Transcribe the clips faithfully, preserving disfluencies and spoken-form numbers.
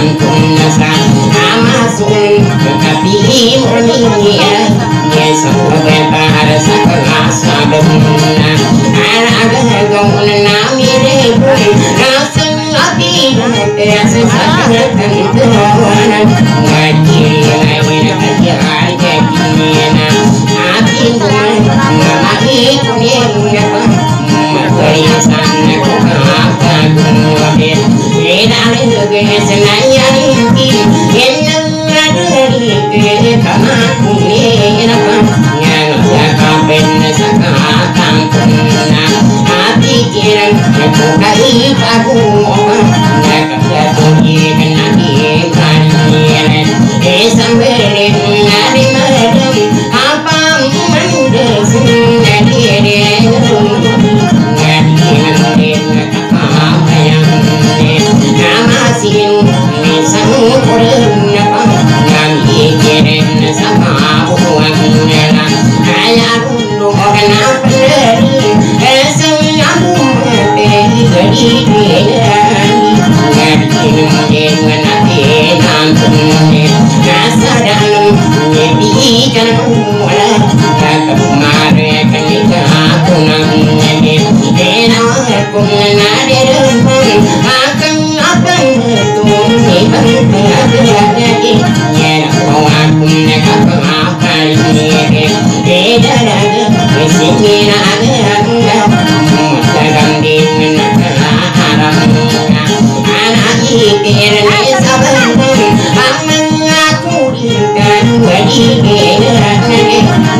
kantong nasa amasun tetapi murni ya sabeta sa kelas sabena ala gong nami repun rasen api ya sesakna kantuan ngaji ngaji aja aja kiniana api ngamai kuninga makaya sana kuka kumbet edale ge senaya inti yenang adari ge kama kunina nyana kapen saka kampuna api kiran kukai pagu nakaya tuhi kenaki kanian esambere ngari madam apa mendes ngadi Namasin misang kurna ngami keren sama buang nela ayarundu orna peneri esang amu te gadi ngani ngadi dengan ate nampune nasadan nebi kan wala kakumare kanika kunang nege ena kunare rumpun akan akan tumi bangkati ya kau aku nak apa ini beda dah sini nak dalam di nak haram anak ikir ni saban aman aku dikan wadi ngadi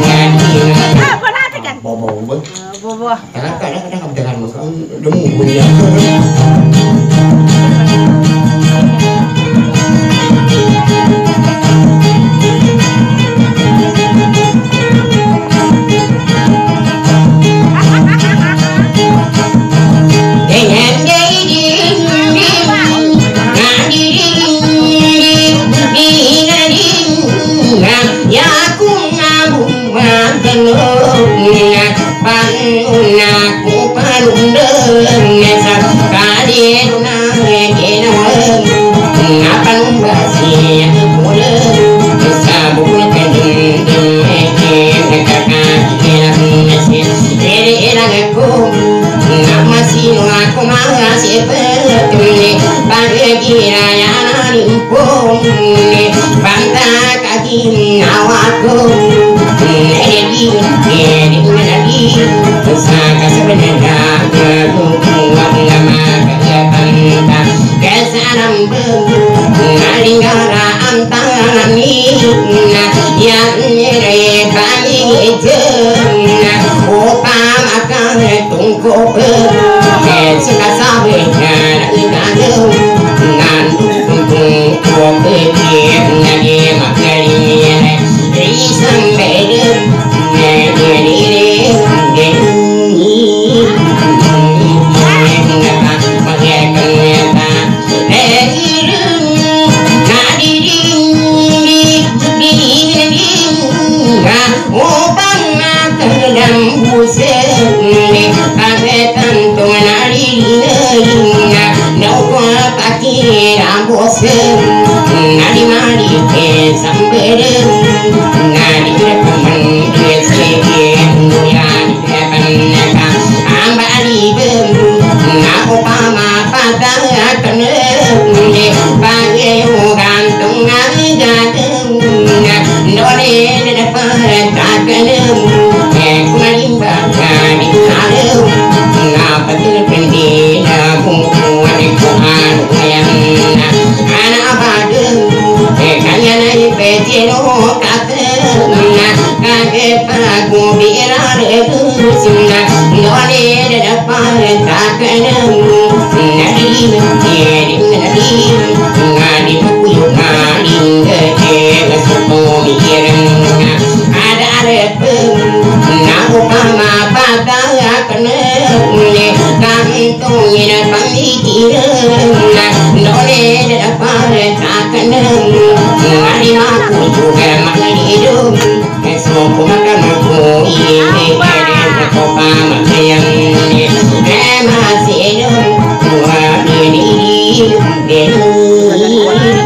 apa nanti kan bobo bobo bobo kadang kadang kadang dengan demu punya Masih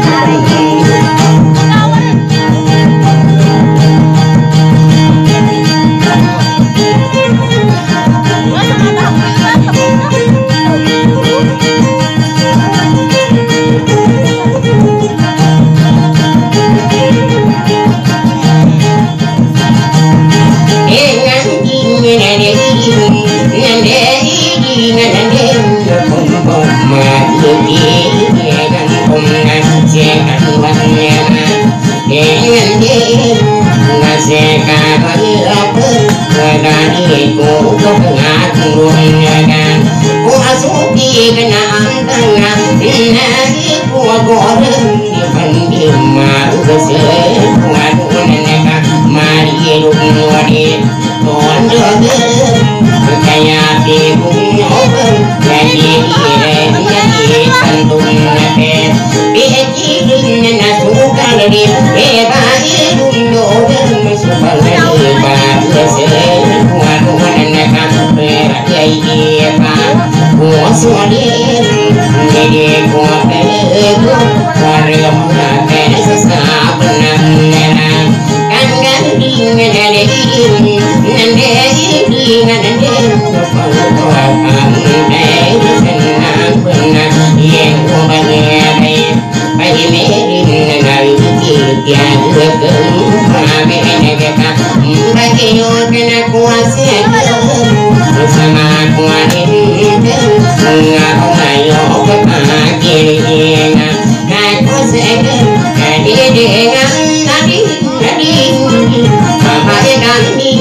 ku kepengaruhan ku asuki kena antengah nagi ku goreng di pendimar sesuatu neneka mari rumodi tondo kayak bingung open jadi ire jadi tantung nake bikin nasuka dari eba irundo supaya bahagia sesuatu neneka berjaya kuasualir jadi kuapelu warga sesama benar kan ganding ngadain ngadain ngadain kepaluan dari senang benar yang kubangai bagi merin dari kita kembali negara bagi kena kuasa bersama kuatin ngapa ayo kepagian aku segan jadi dengan tadi tadi apa yang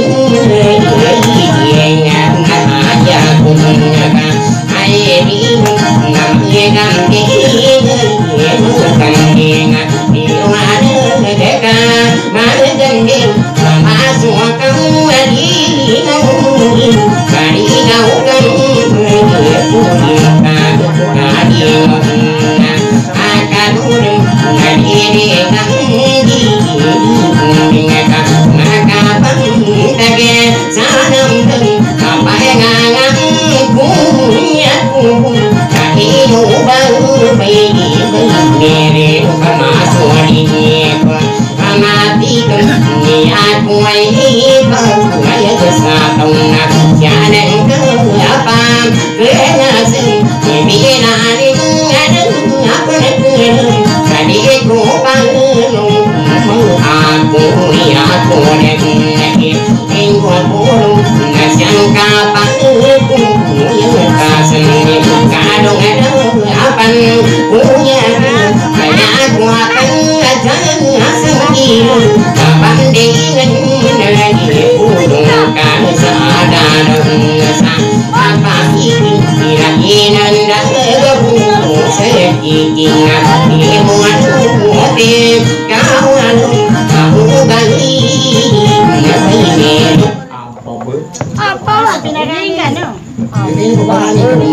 ini aja punya airi namanya ganti kandingan di mana mereka mana ganding masuk kamu lagi kali kau kamu akan urung ngadi maka bangtage sanam apa yang punya kahiu baru bayi mere sama suami amati niat kuai kuai kesatong jangan apa kena sen bila ni ada apa nak kadi ku panung aku aku nak ingku pun nasangka panu yang kasen kadang ada apa punya banyak aku akan jangan asing bandingan lagi pun kan sadar apa ini lagi nanda kebu sekitar imuan motif kawan kamu gali ini apa ber apa lah pindahan no ini bahan itu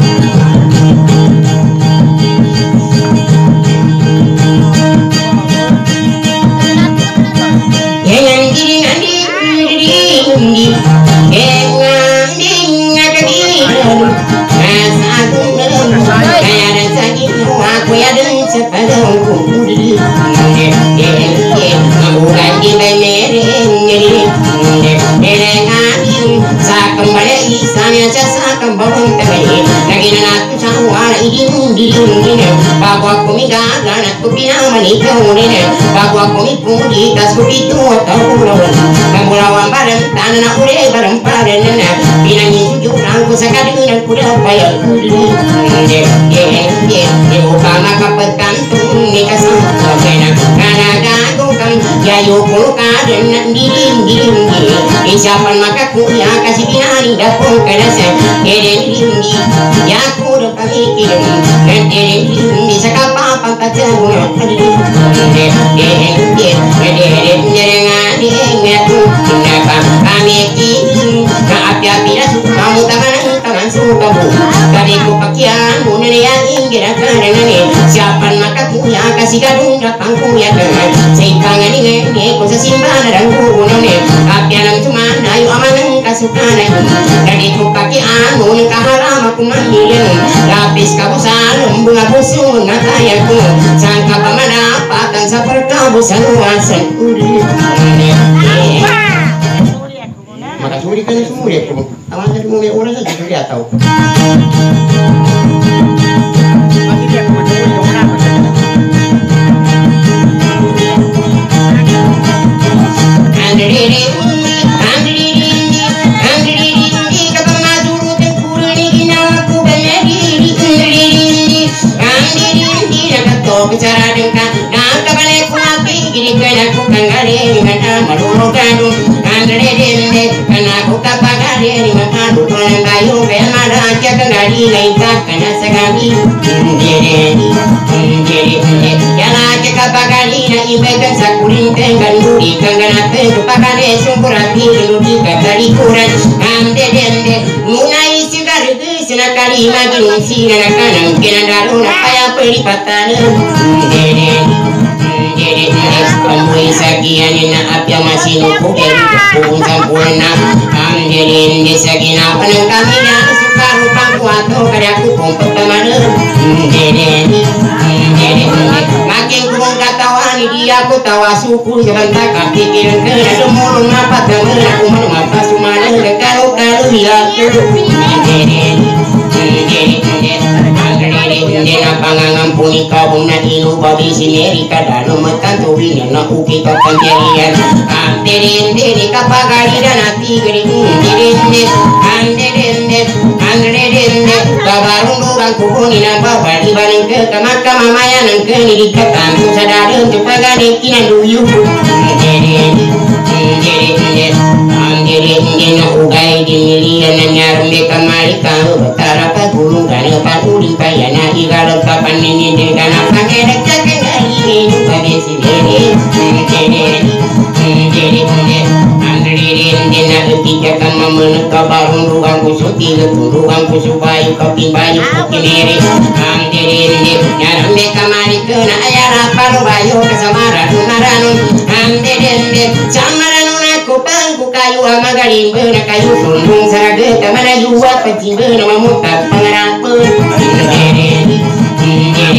bahwa kami gagal aku pinang menikah ini bahwa kami pudi kasku itu tahu lawan mengulawan bareng tanah aku deh bareng pada nena pinang itu aku sekali dengan kuda bayar deh deh deh deh upama kapetan tuh nikah sama kena karena gagal kan ya yuk kaden diri diri siapa maka ku ya kasih pinang dapur kena saya deh diri ya ku udah pagi dan deh bisa kapal pangkat jauh deh deh deh deh deh jangan diingatku kenapa kami kini keapian tidak kamu tangan tangan suka bu kadiku pakaian bunuh yang ingin karena ini siapa maka ku ya kasih gadung datang ku ya kan seikangan ini ini ku sesimpan dan ku bunuh nih apian cuma ayo aman kasukan itu kadiku pakaian bunuh kaharam aku mandiin lapis kabusan bunga busun natayaku sangka pamana patang seperti kabusan wasan maka suri kan semua dia pun awalnya dia mulai orang saja dia tahu masih dia pun suri orang andiri andiri andiri kata maduru tempur ni ginaku beli andiri andiri nak tahu bicara dengan nak balik lagi gini kena aku kangare dengan maduru kandung andiri karena aku kali lain takkan sekali jadi jadi yang aja kapakali na ibagan sakurin tenggan budi kangana pengupakan esungkur hati ludi kakari kuran amde dende munai sigar sina kali magin sina kanang kinandaruna kaya pelipatan jadi jadi pemui sakian na apya masih nuku dari kepung sampurna amdelin desagina panang kami na suka rupang kuato karya kupung pertemanan jadi jadi makin kumung katawani dia ku tawa suku sebentar kapikiran kena demurung apa temen aku menumapa sumana kalau kalau hilang jadi jadi jadi pangangampuni kaum na inu babi sineri kadano matantuwi na uki kapanjarian amderin deni kapagari dan ati geri amderin amderin amderin kabarung durang kubuni na babadi bareng ke kamaka mamaya nang ke ni dikatan sadare tupagani kinan duyu jadi jadi jadi amderin dena ugai di milian nyarme kamari kau betara pagulung kana pagulung payana igalo kapan ini dengan apa kena jaga ini pada sini jadi jadi jadi andririn dena ketika kamu menuka barung ruang kusuti ruang kusubayu kapimbayu kineri andririn nyarme kamari kena ayara parubayu kesamara dunaranun andririn samaranun aku pangku kayu amagalim beuna kayu sundung saraga kamana juwa pencing beuna mamutak pangarapeun jadi jadi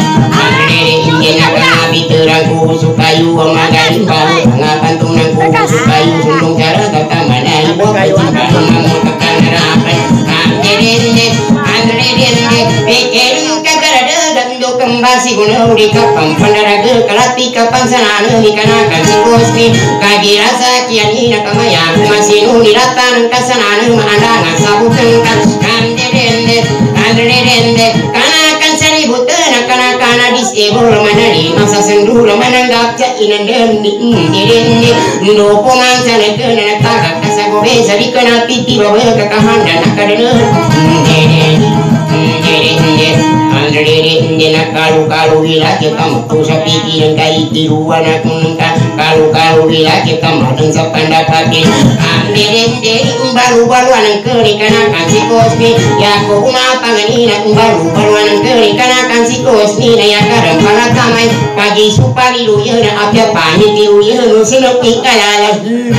jadi nabi terangku sukayu amagalim baru ngapan tunangku sukayu sundung saraga kamana juwa pencing beuna mamutak pangarapeun jadi jadi jadi pikirin kagarada gando kembasi guna udi kapang pandaraga kalati kapang sanana nikanakan sikosni kagi rasa kian hina kamaya masih nuni ratan kasanana maandangan sabutan kan kande dende kande dende kanakan seribu tenang kana kana disebul manari masa sendura mananggap cainan dendi dende ndo pongang sana kena tagak kasagobe sari kena titi bawa kakahan dan akadena dende dende dende andrere dena kalu kalu ilake kamu tu sapiki dan kai tiruan aku nengka kalu kalu ilake kamu dan sapanda pakai andrere dene baru baru anang keri kana kansi kosmi ya ko uma panganina baru baru anang keri kana kansi kosmi na ya karam para kamai pagi supari lu ya na apya pani tiu ya nu senok ikala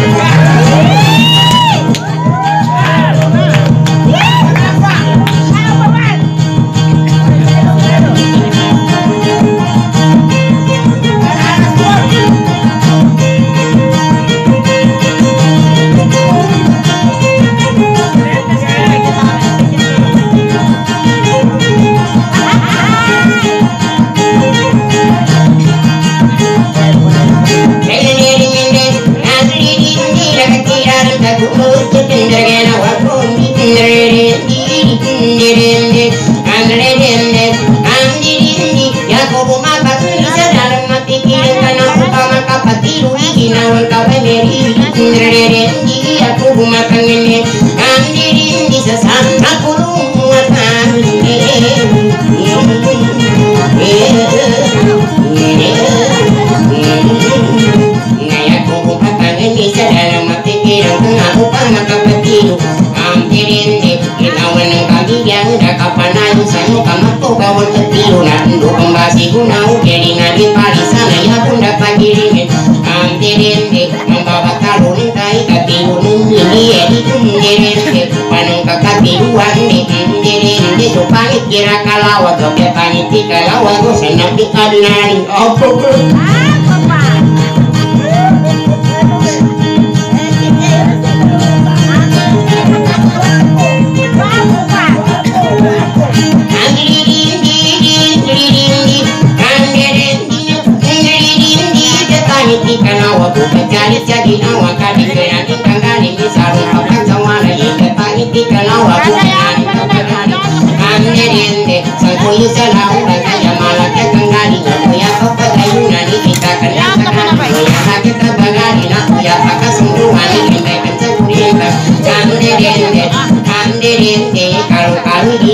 kira kalawat oke paniti kalawat go senang dikadinaring opo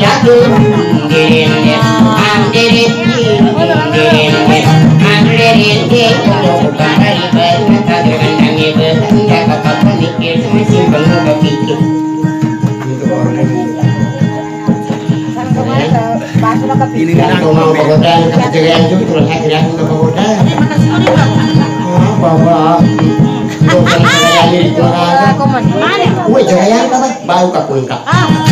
Ini kan mau pagodan kejadian itu terus akhirnya untuk pagodan. Bapak, bukan saya ini jualan. Kue jaya apa? Bau kakun kak.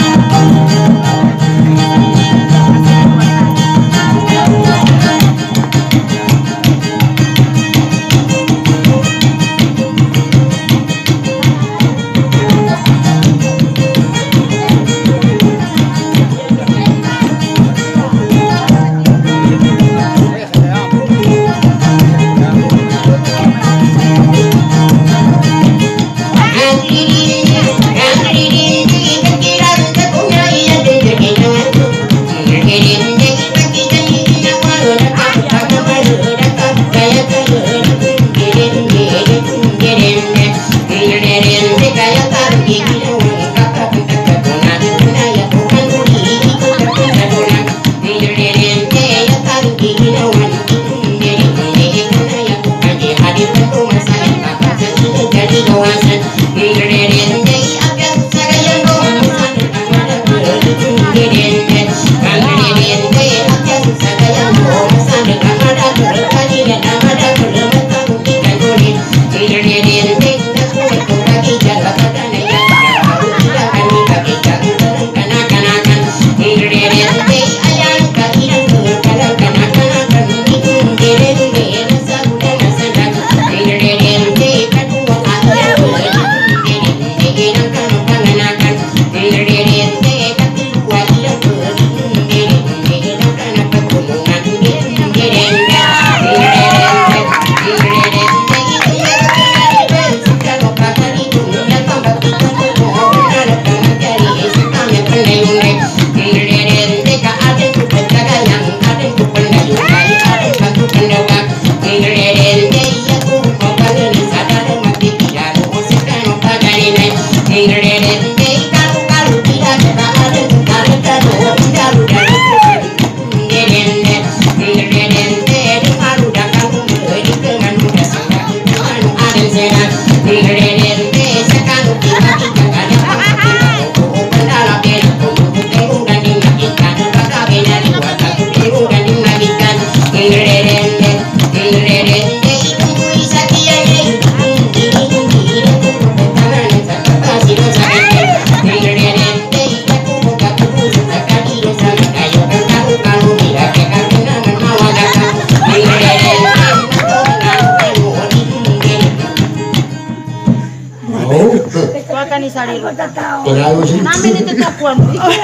Terlalu sih. Namin itu tapuan.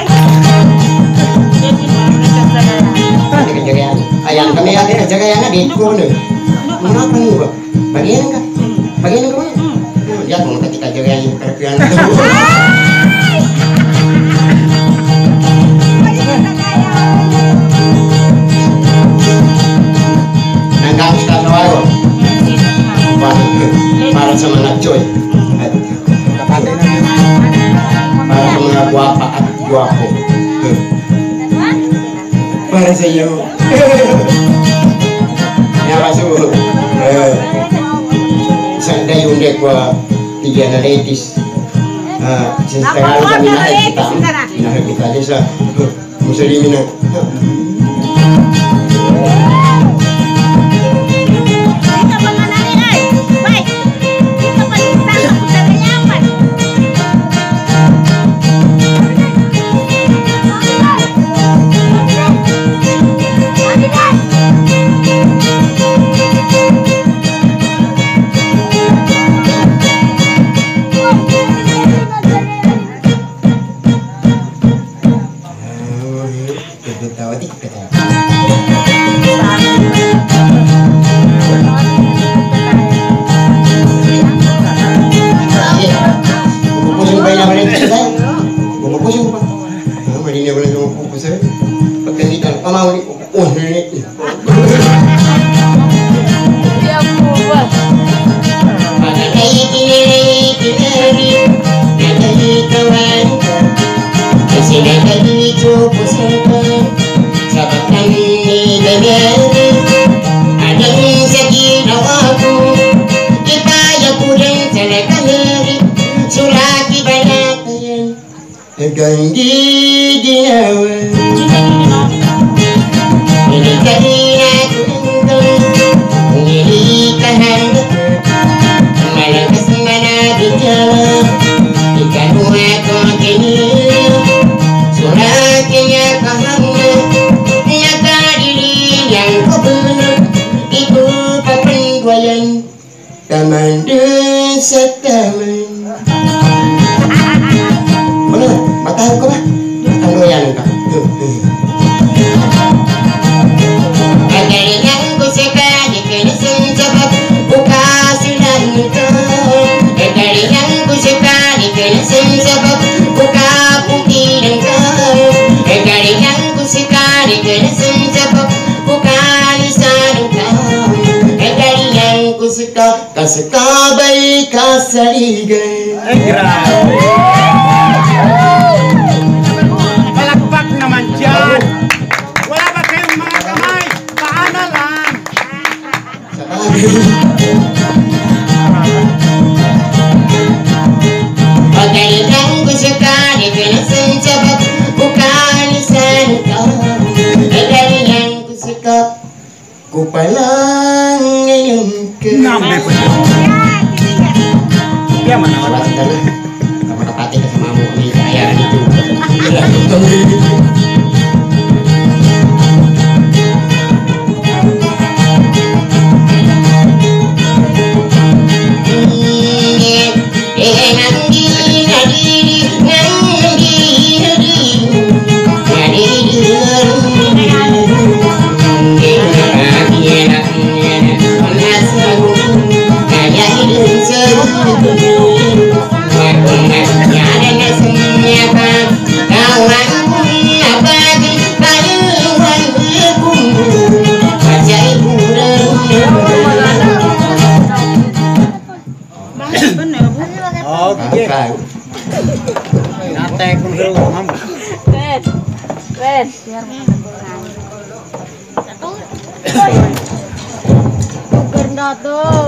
Kejadian. Ayam kami ada kejadian di mana? Mengapa nih, Pak? Bagian enggak? Bagian ke mana? Ya, mau ketika kejadian kerjaan. Nanggang sekali wae. Para semangat coy. Para mengaku apa aku aku. Para saya. Ya masuk. Sandai undek wa tiga naletis. Ah, setengah kami nak kita. Nak kita desa. Muslimin. ganti dinawa ini karina kuntung ini tahan malang kesemana di jalan ikan huat kini suratnya kamu nyata diri yang kebenar ibu papenduayan taman desa taman mana mata aku mah akan doyan kak agak yang ku suka dikini senjabak buka silan kau agak yang ku suka dikini senjabak buka putih dan kau agak yang ku suka dikini senjabak buka lisan kau agak yang ku suka kasuka baik kasarigan palakpak naman dyan. Wala ba kayong mga kamay? Paana lang? pagkalitan ko sa kani pinasan sa bag bukanisan ka pagkalitan ko sa kap ko palang ngayon ka Nambe ko siya. Kaya man naman. Wala ka na kapatapati ka sa mamo kami kaya dito Okay. Natek kung pero mamo. Red. Red. Ganda tuh.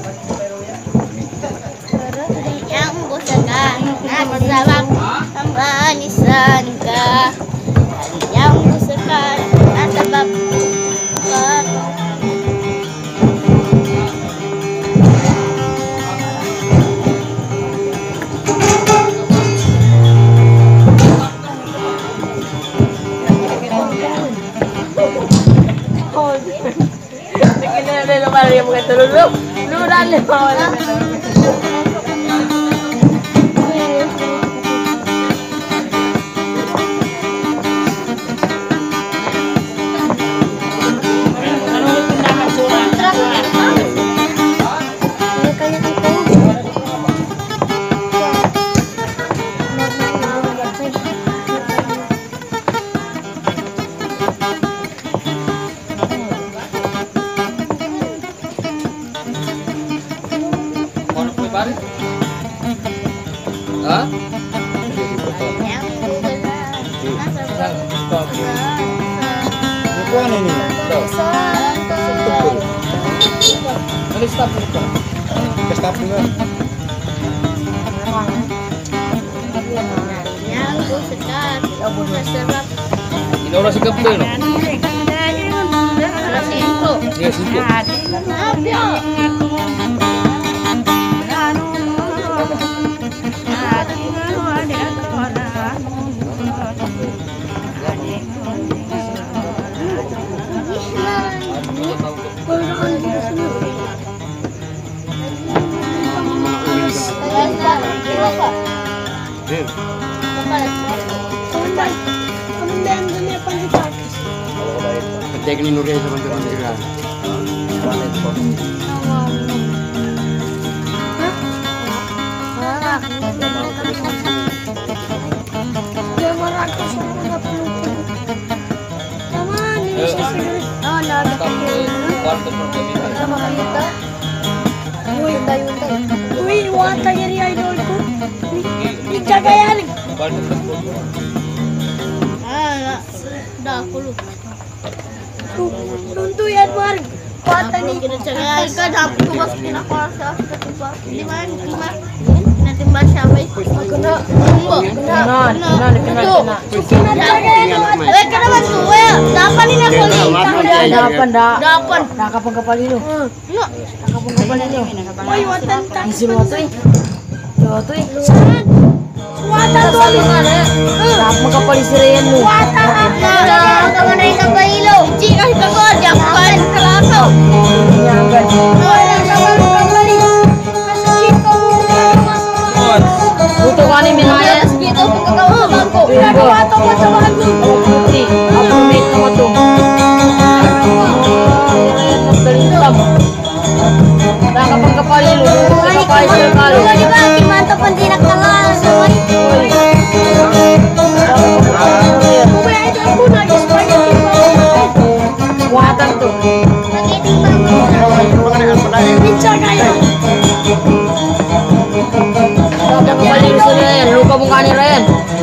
Yang busakan nasabak tambanisan ka yang busakan nasabak Maria bukan terlalu lu dale wala Hah? yang busakan Kuan ini. Ano stop dito? Stop juga. yang busakan nasabak Inora si Kapto no? alas cinco Yes, ito. Abyo. Pagtek ni Nuria sa bantuan sila Kwarto per kami. Uy, wata yari idol ko. Ikagayan. Kwarto per Ah, dah puluh. Tuntuyan mo rin. Wata ni. Kinacagaan ka, dapat ko mas pinakuha sa sa tuba. Lima, lima. timbal siapa? Kena. Kena. Kena. Kena. Kena. Eh, kenapa tuh? Eh, delapan ini aku nih. Dapan dah. Delapan. Dah kapal kapal itu. Yuk. Dah kapal kapal itu. Woi, watan tak. Isu waktu ini. Waktu ini. Watan tuh di mana? Dah kapal istirahat lu. Watan apa? Kau mana yang kapal ilo? Jika kapal jangan kelapa. Jangan. Butuh kali minaya Segitu ke kau bangku. Ada waktu macam mana? Putih. Apa make nama tu? Terhitam. Dah kapal kapal lu. Kapal sekali. Kau di bawah mantap pentina kalah semua. Kau yang itu aku nak supaya Muatan tu. pakai timbang. Bincang kaya. Kapal kapal itu Ren. Luka muka ni Ren.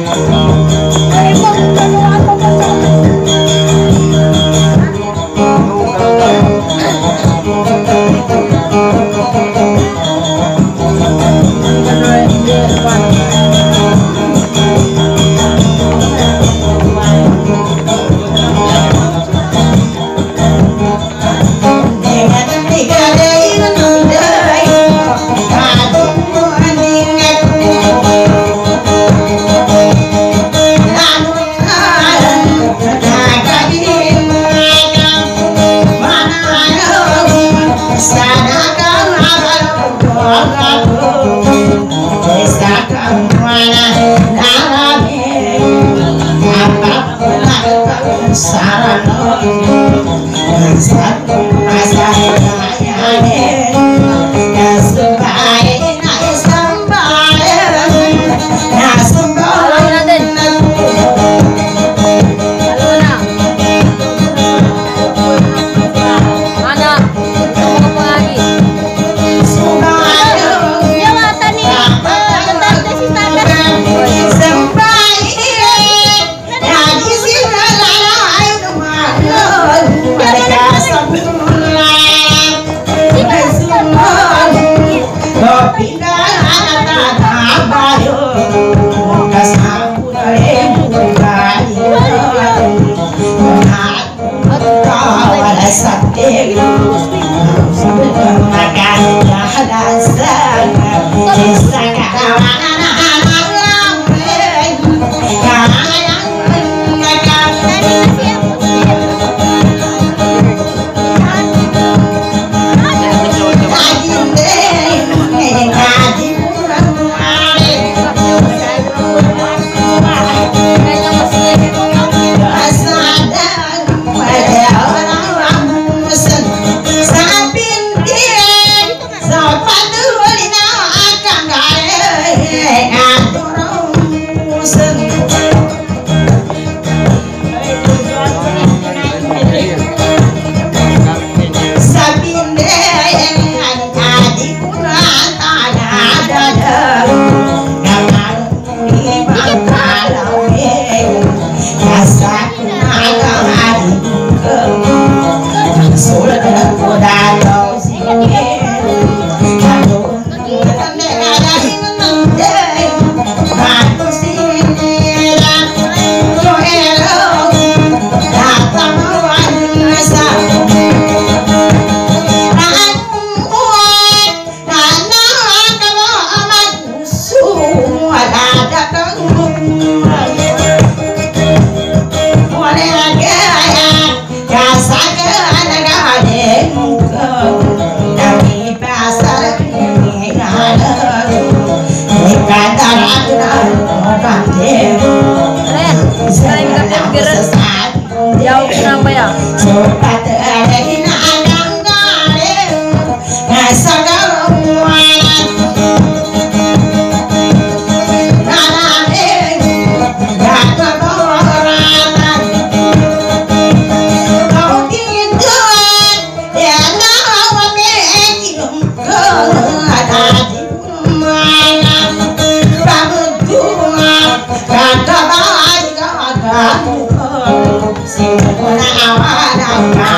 Jauh kenapa ya? Hãy subscribe cho kênh Ghiền Mì Gõ để không bỏ lỡ những video hấp dẫn.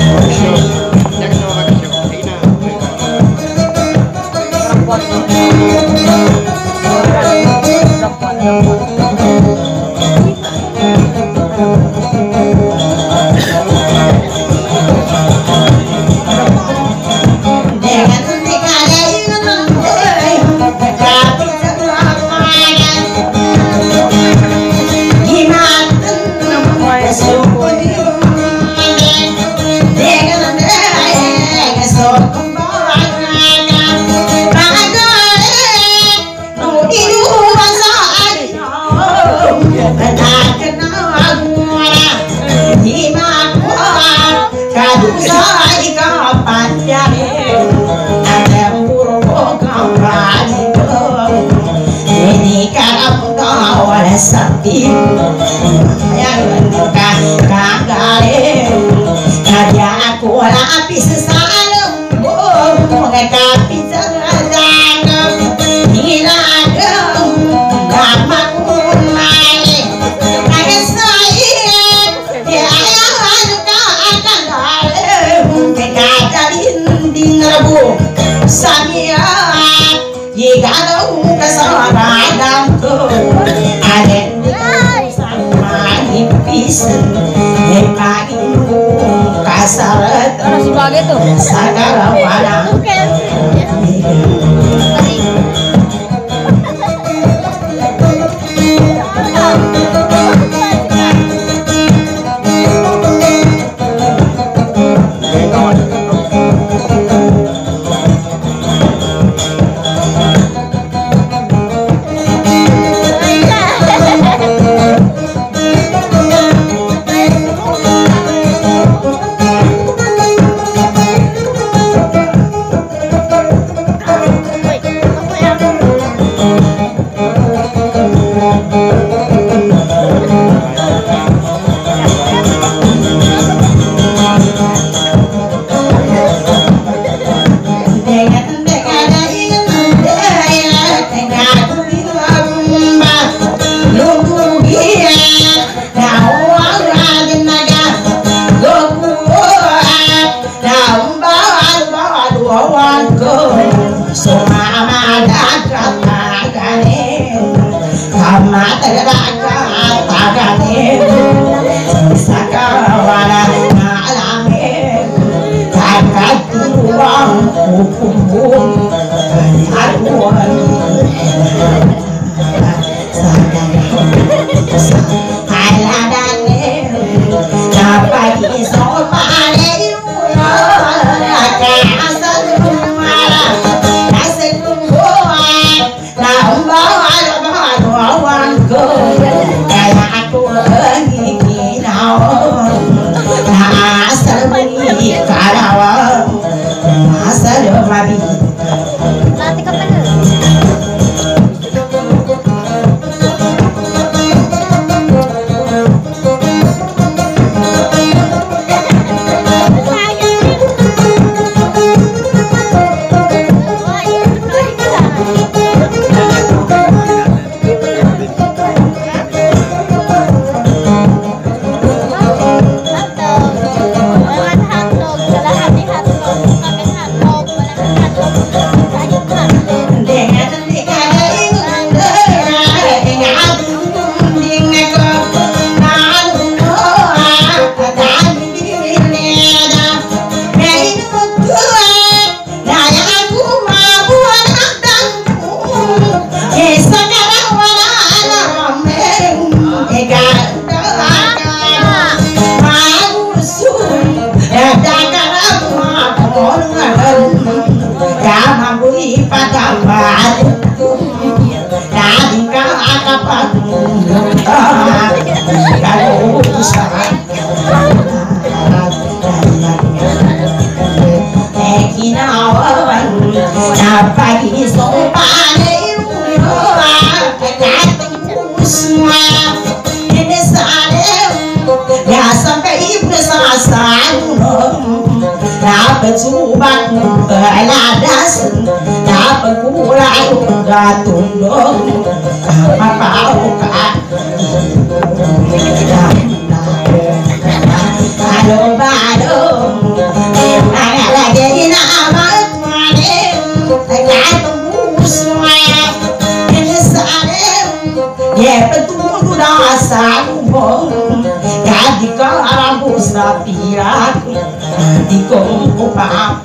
Sakti yang menduka kagale karya aku lapis salem oh ngekapi jangan hilangem gamakun mai kaya saya ya ka kagale kagale din rabu samia yigalo kasaragan ko kasar Orang sebagai tuh. sagala wana Nanti kapan? Gatundong kapapao ka Balo-balo aku di kongko pak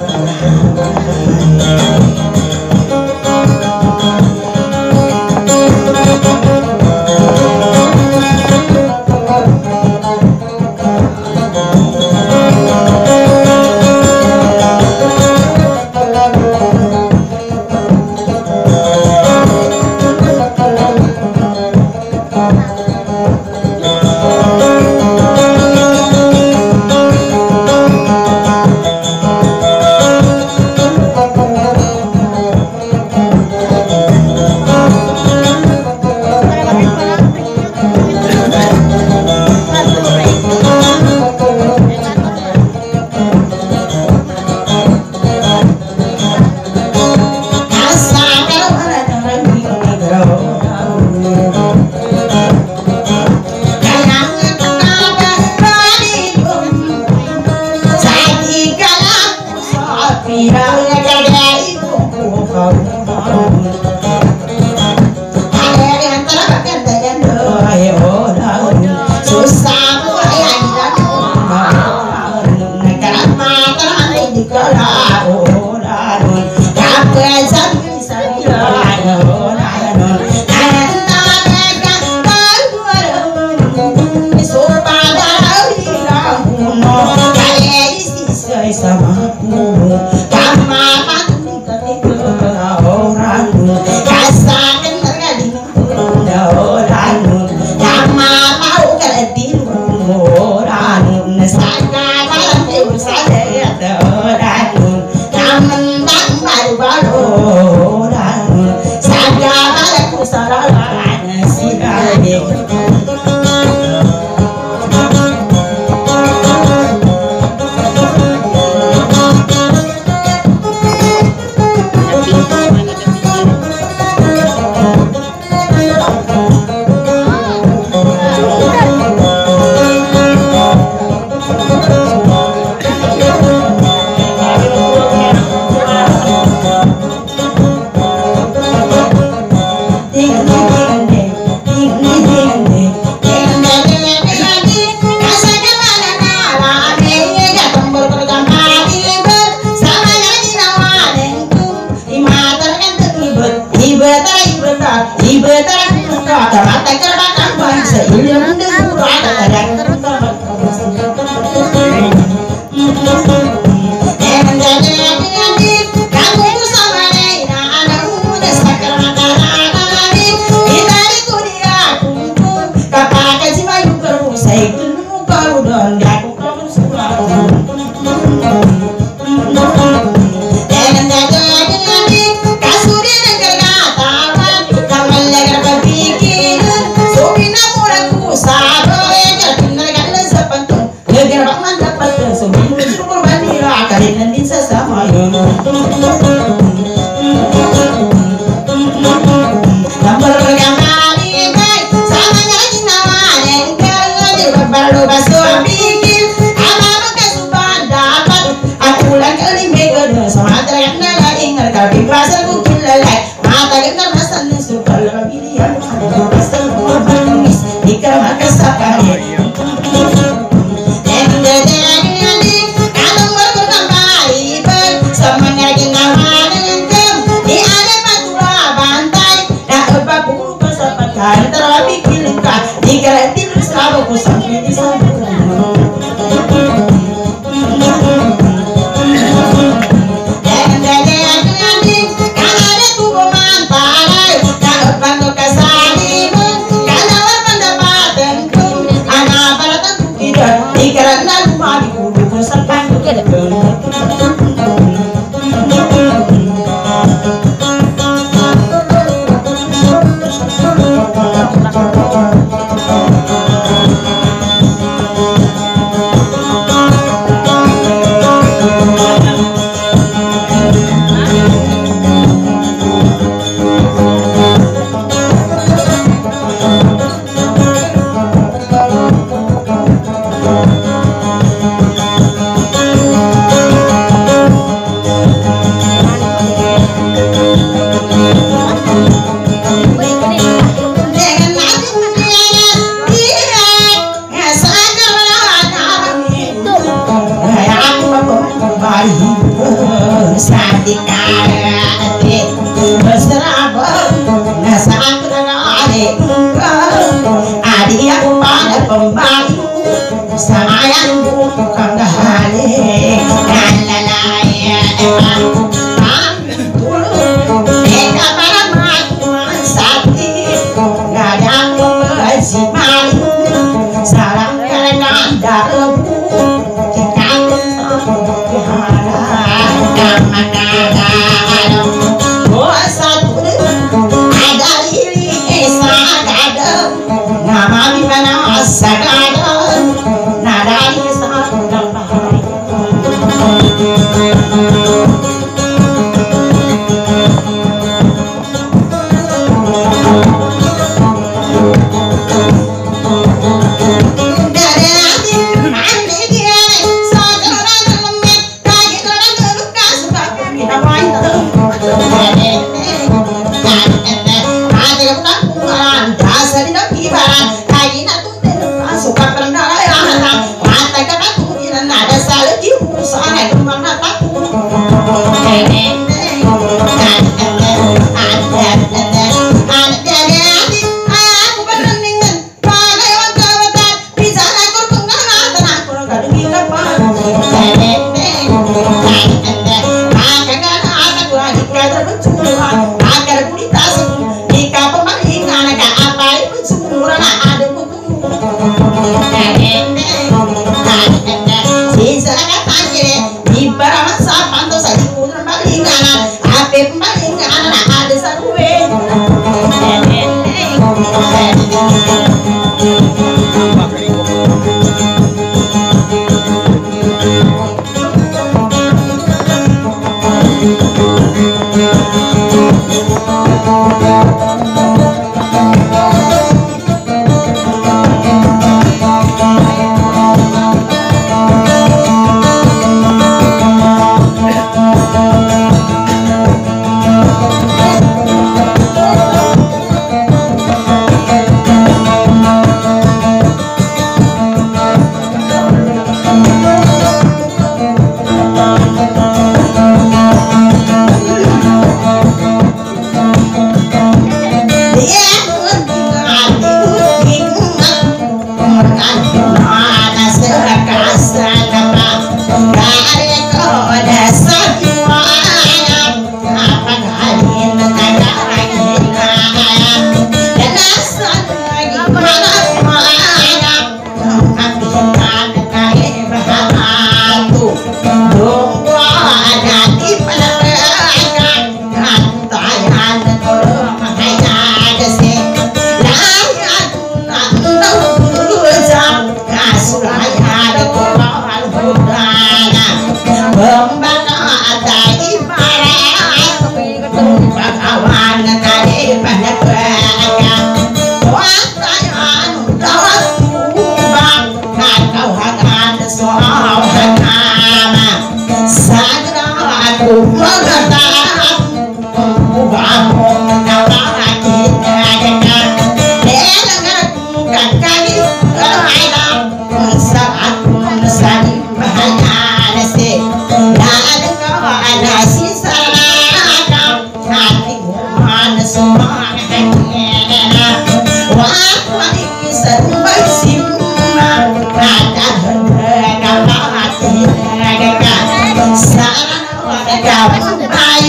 Bye.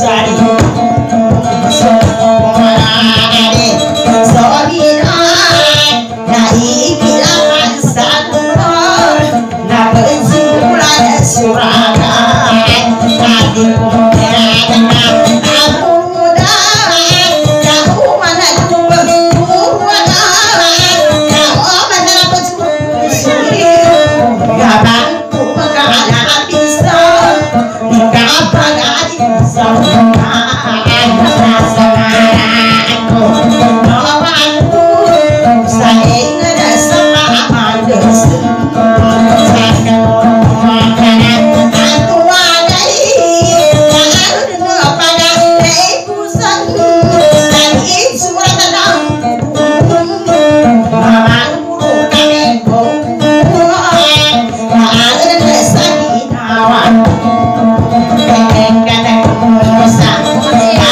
Kadang-kadang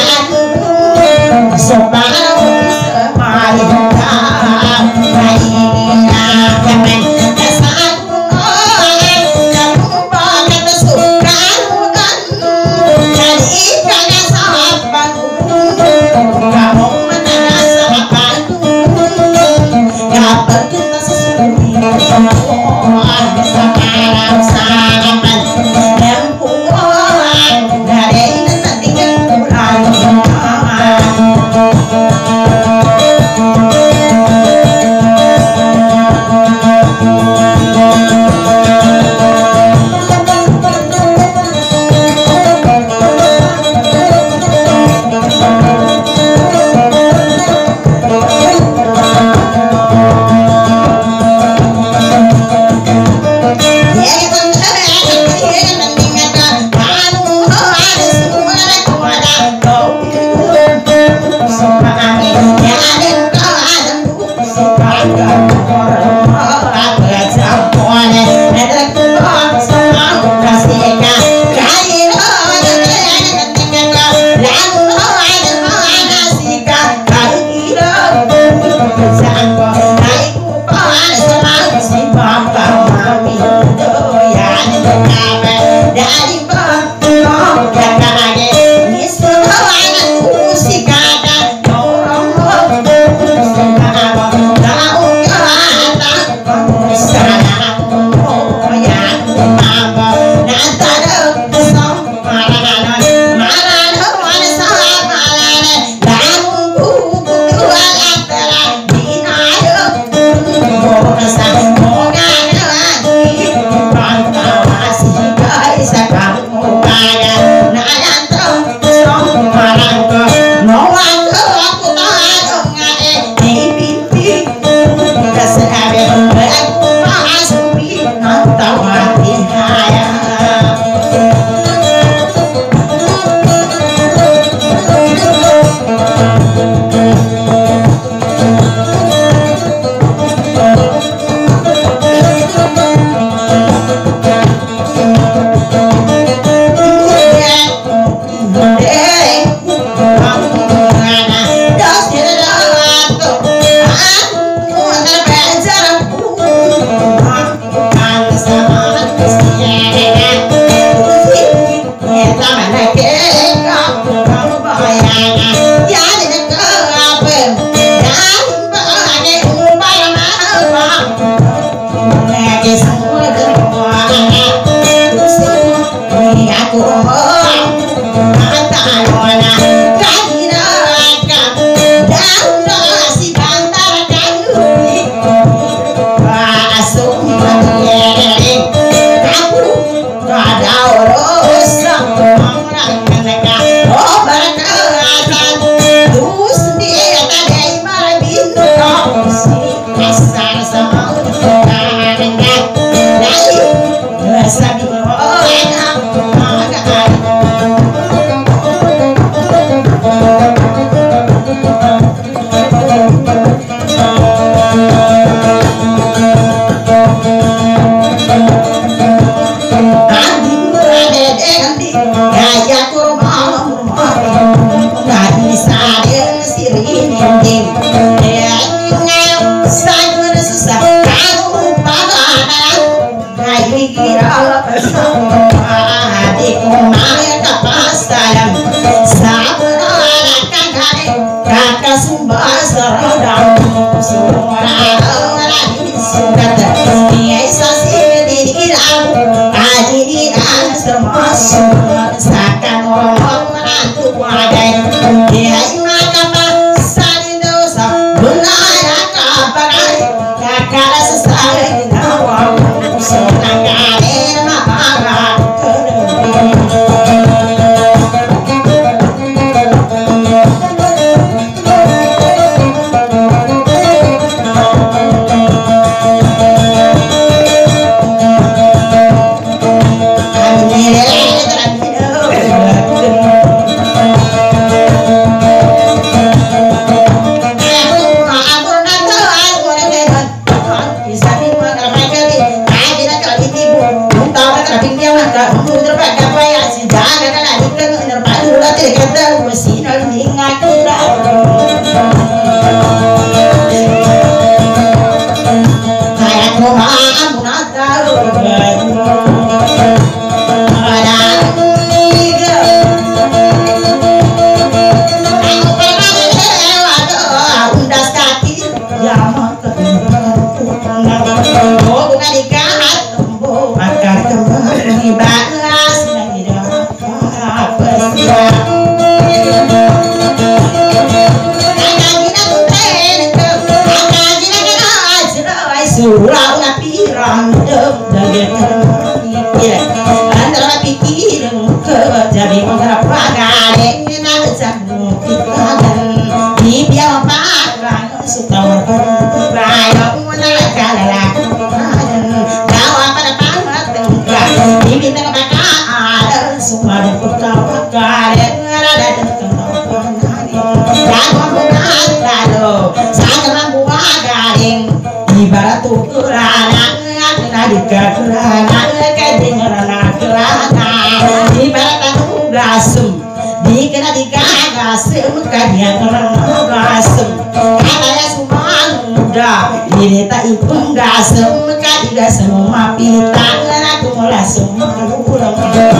Surau na pirang dem daging antara pikiran ke jadi mengarap pagare na jantung kita di biar parang suka beraya una kalala dawa pada pangat tengah di bintang bakal semua kota pagare ada tengah dawa mengatalo sangat buagaring ibarat ukurana nadika kurana kadengarana kurana ibarat gasem dikena digagasem kadengarana gasem katanya suman muda ini tak ipung gasem kadiga semua pita aku mulai semua kurang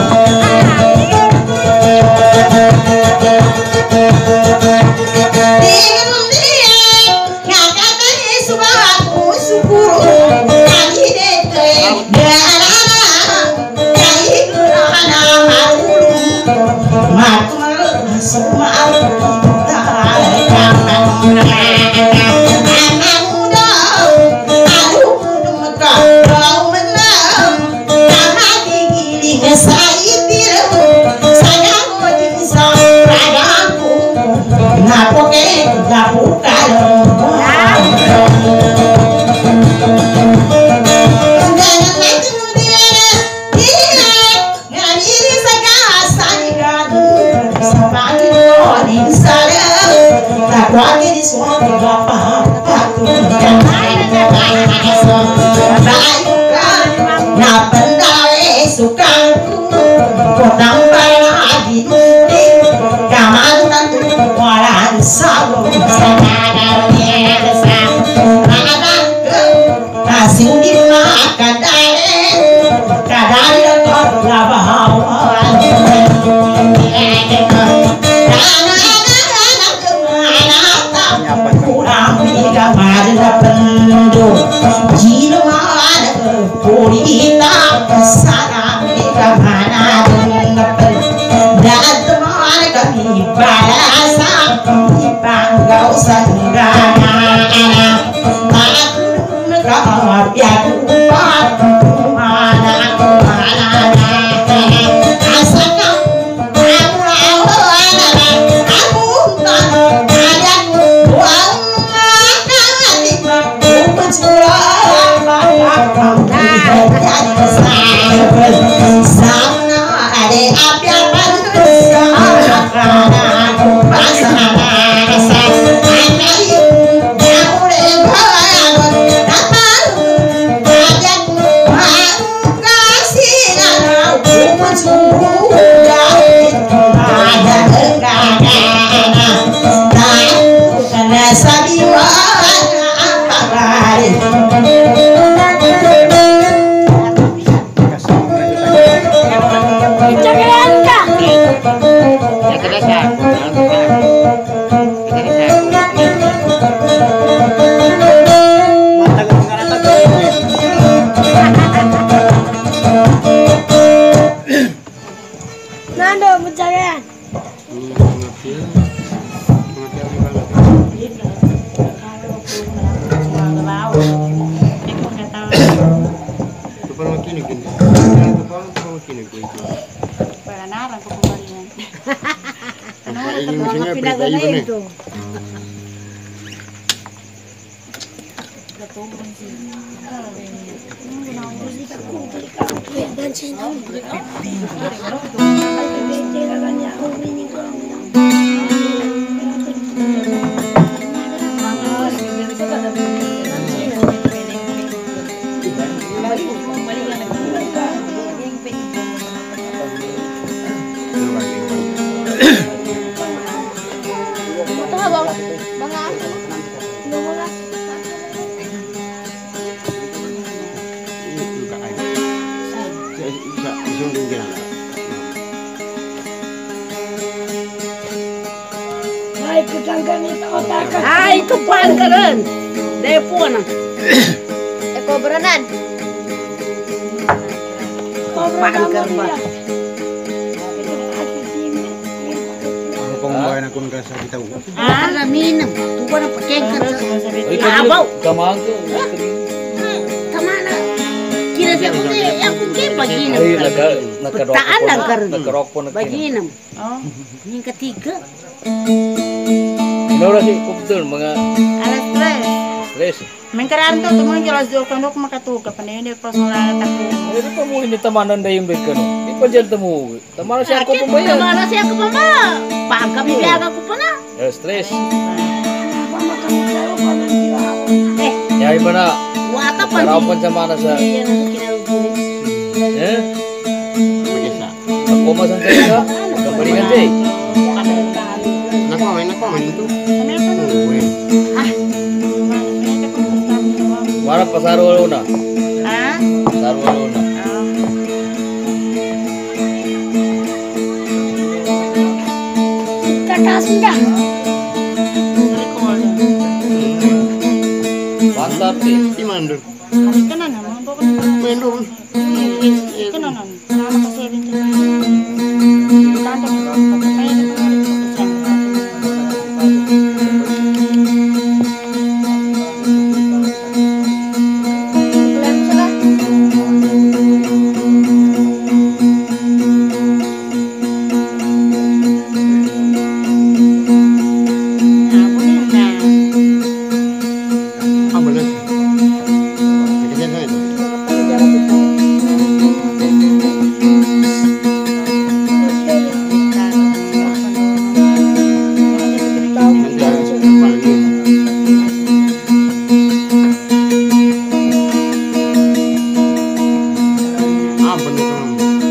Ay, kepan keren. Telepon. Eko berenan. Kepan keren. Gana kun ka sa bitaw. Ah, minum. Tu ko na pakengkat. Ay, Abaw. kamang ko. Kamana? Kira siya ko kay ako kay paginam. Ay, naka nakarok Petaan lang karon. Nakarok po na kino. Paginam. Oh, yung ketiga. Inora si Kupdol, mga Alas tres. tres. Main karanto tumun jelas dua kanok makatuga panayon di personal taku. Pero pa mo ini tamanan da yung bed ka no. Di pa dyan tamo. Tamanan siya ako pambayan. Kamana siya ko mama. Pagka bibiyaga ko pa na. Alas tres. Eh, Yay ba na? wata pa. Karapan sa mana sa... Yan ang kinabuhi. Eh? Ako masan kayo ka? Kapalingan siya eh. Nako, may nako, may nito. Marap pasaro na. Ah? Pasaro na. Katas dah. Mantap eh. Di mandor. Kanan naman, bako na. Main doon. Kanan naman. Nama kasi rin dito. Kanto ko. Kaya na ko Apa lagi? Kerja saya itu. Nanti ada apa lagi? Apa nih teman?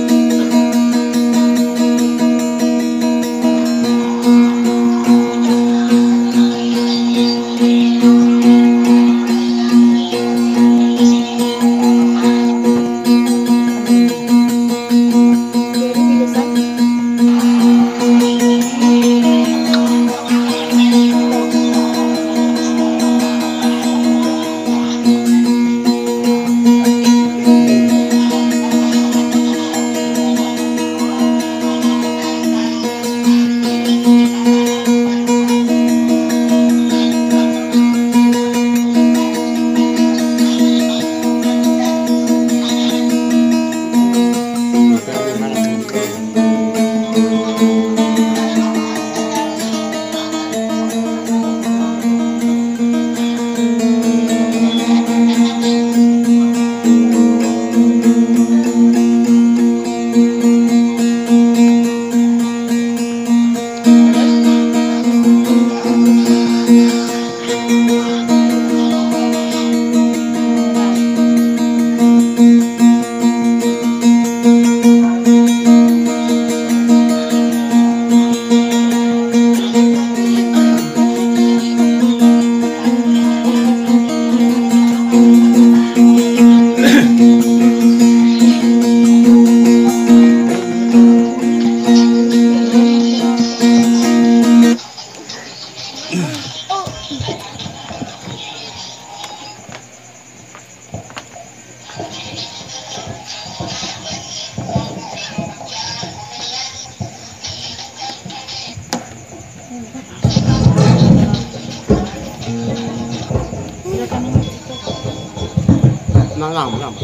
Lang, lang.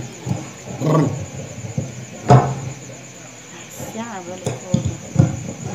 Ya, boleh.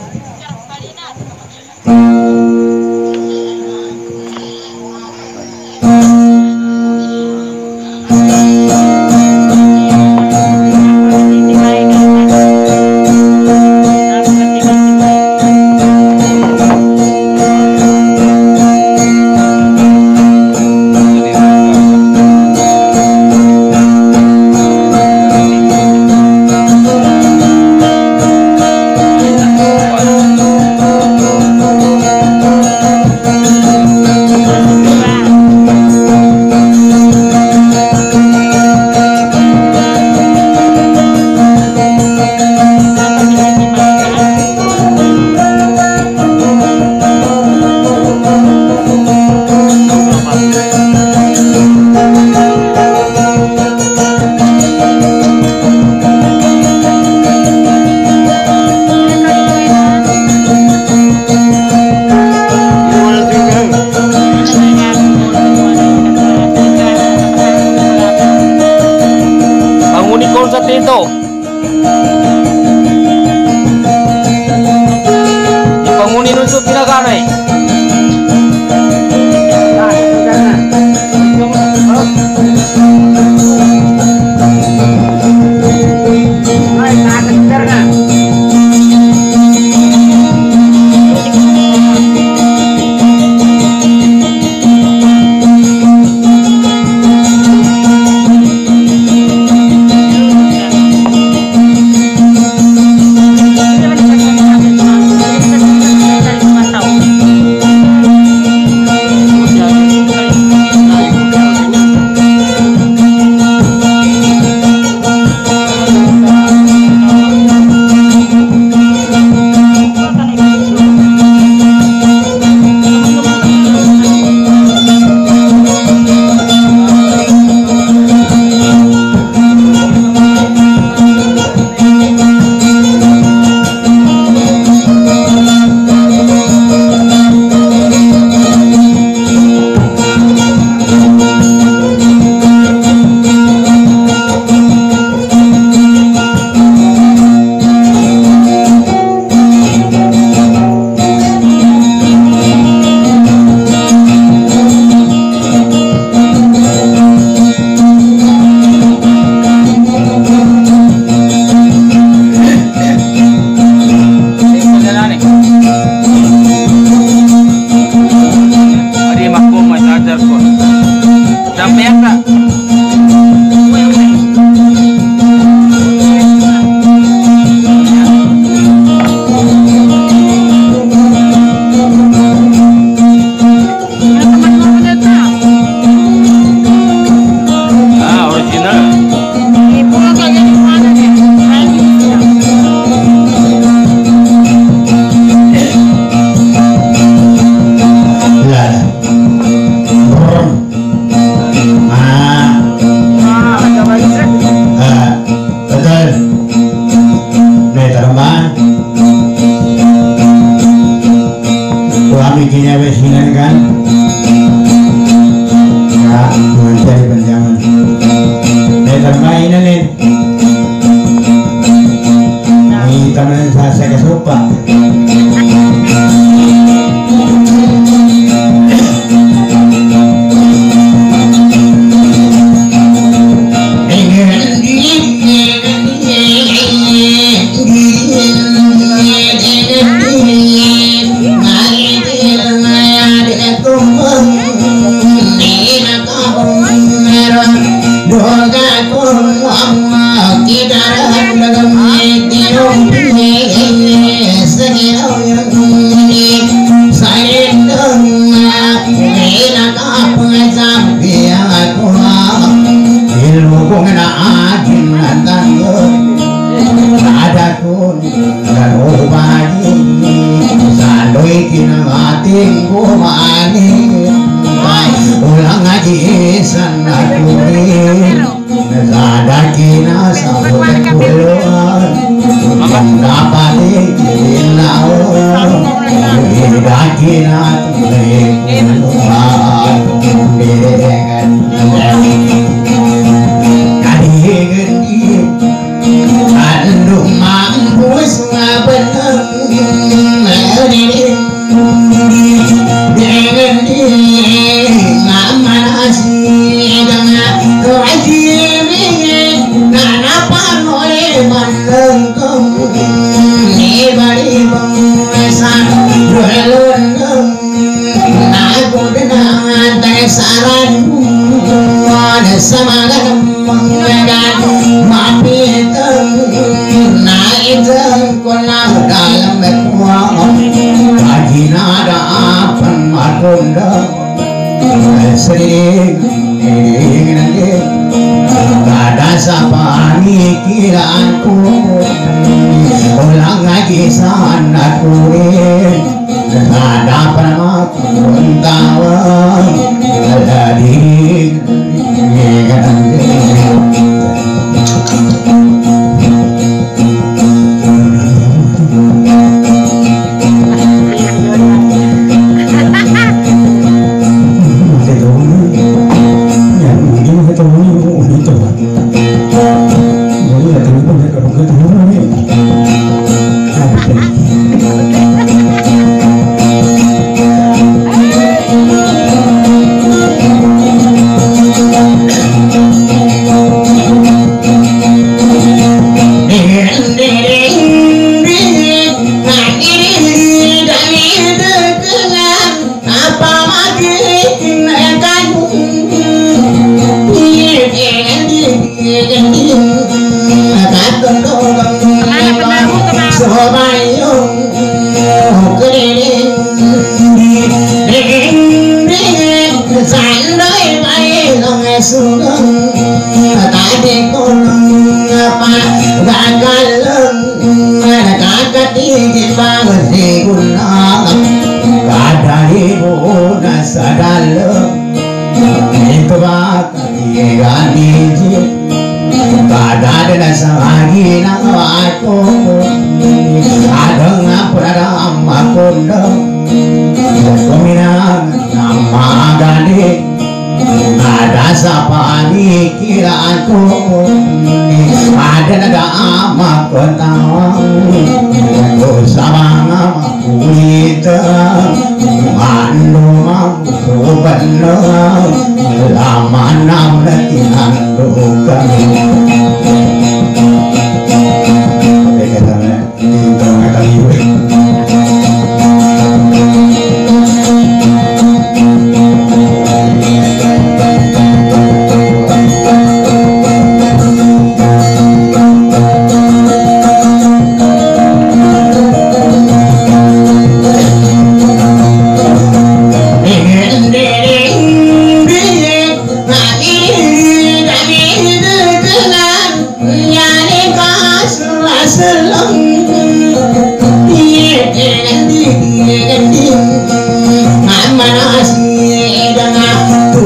Damai tak? Ah, original. Thank you.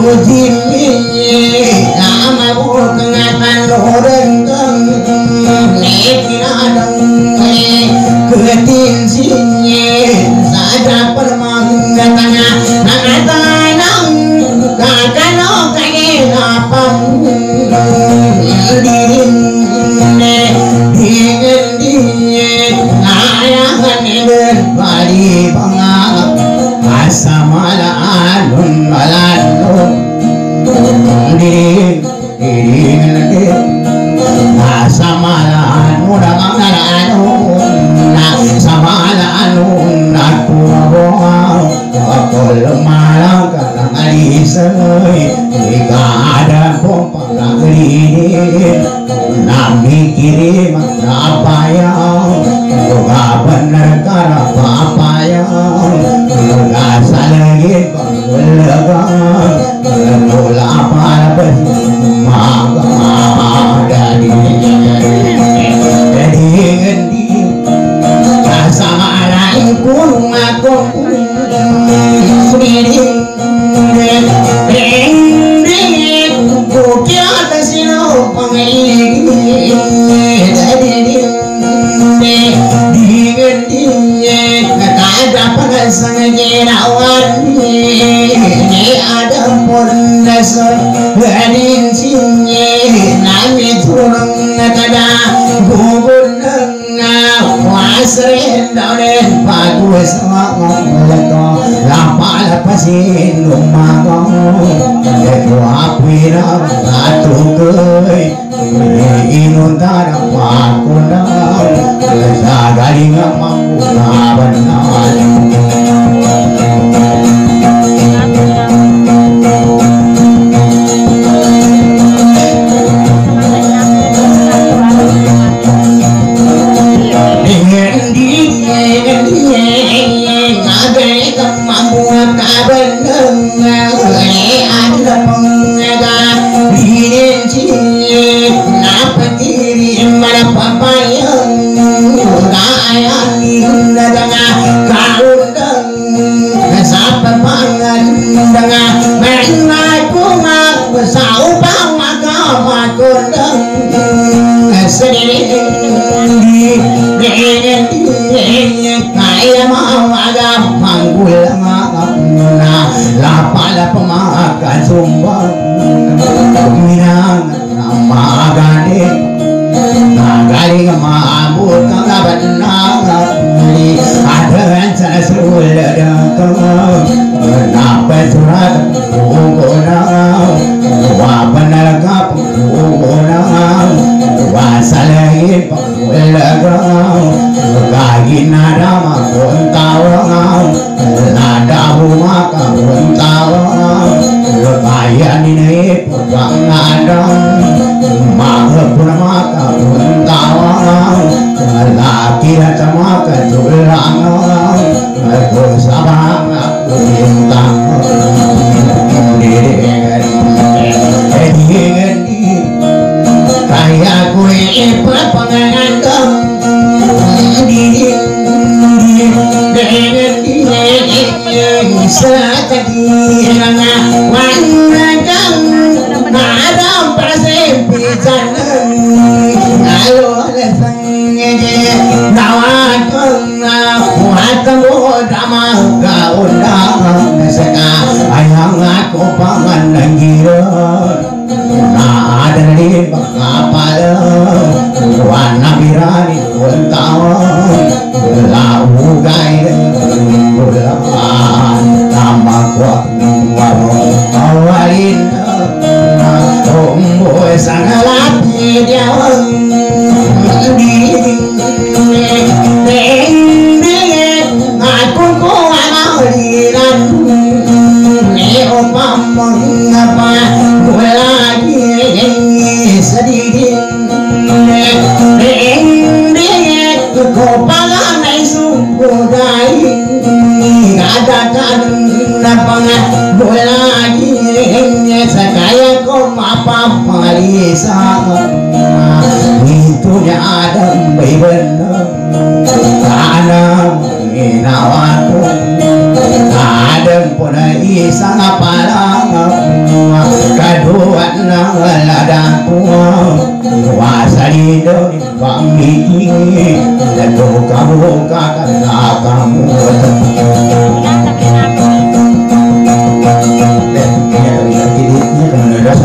Isang palang kami dan kamu kakak kamu dan ini ini kemana rasa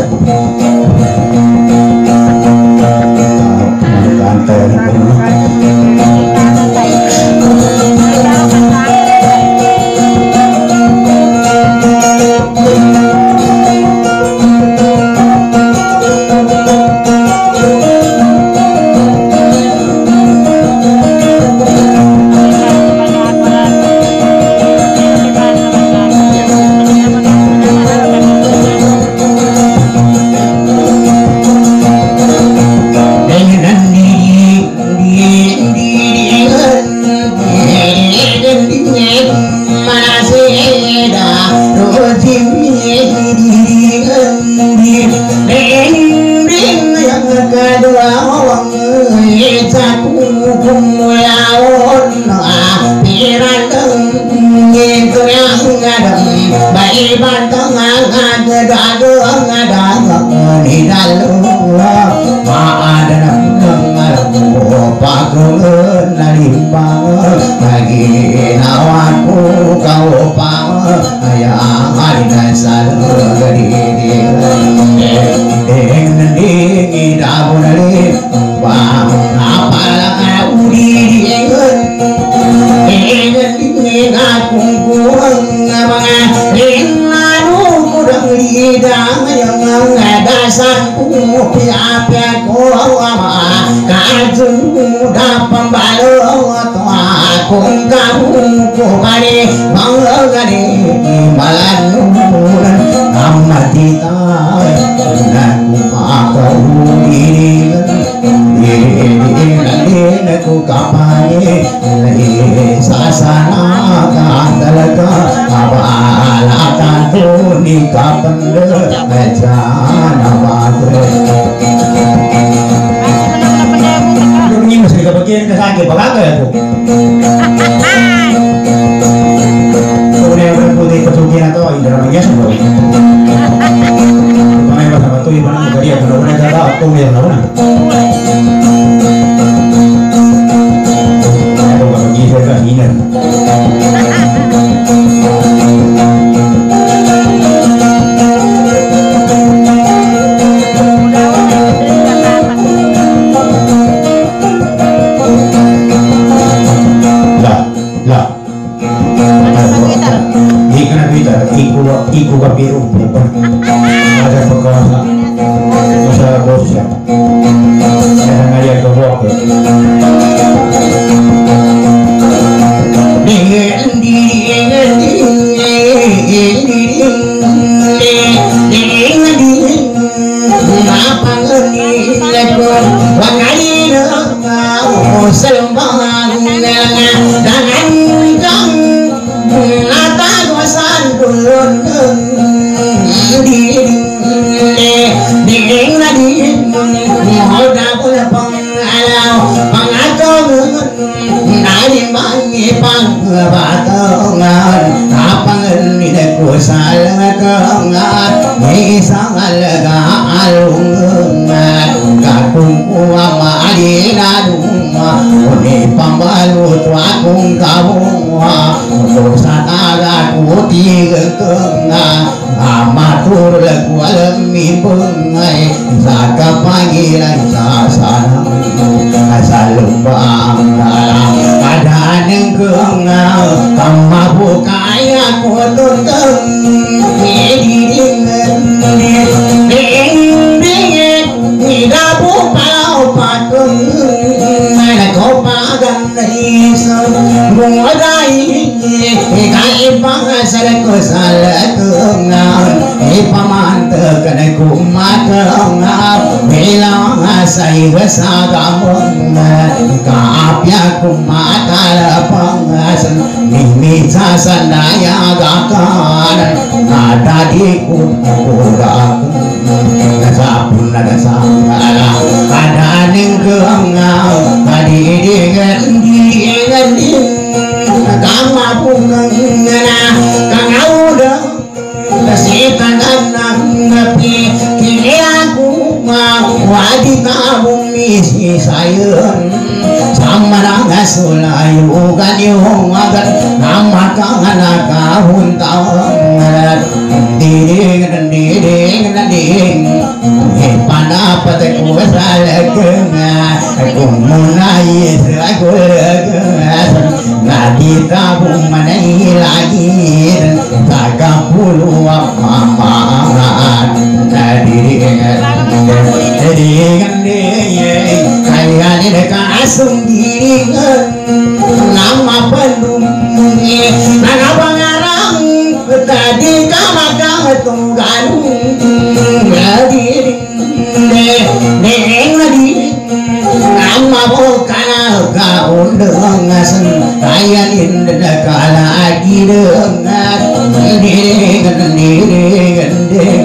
sayun sama sulayu ganyong agan nama kangan kahun tawangan diring diring diring panapat ko sa lagang kung munay sa gulagang nakita kong manay lagi tagapulo ang mamaan nadiring diring diring kaya nila kaasong diringan nama pandumi nanapangarang tadi kamagang tungganung nadiring diring nadiring nama bukana kaundang asan kaya nila kalagi dengar diring diring diring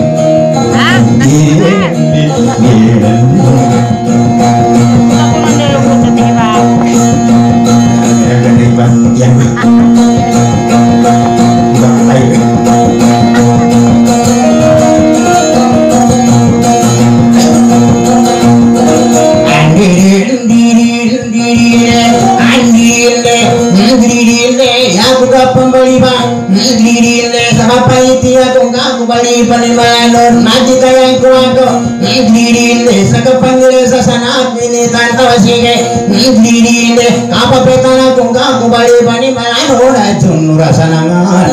yang pembeli bang diri sama panitia kong aku balik panimalon mati kayang ko ako diri sa kapanggil sa sanak ini tanto sige diri kapapetan kong aku balik panimalon na chun rasa nangan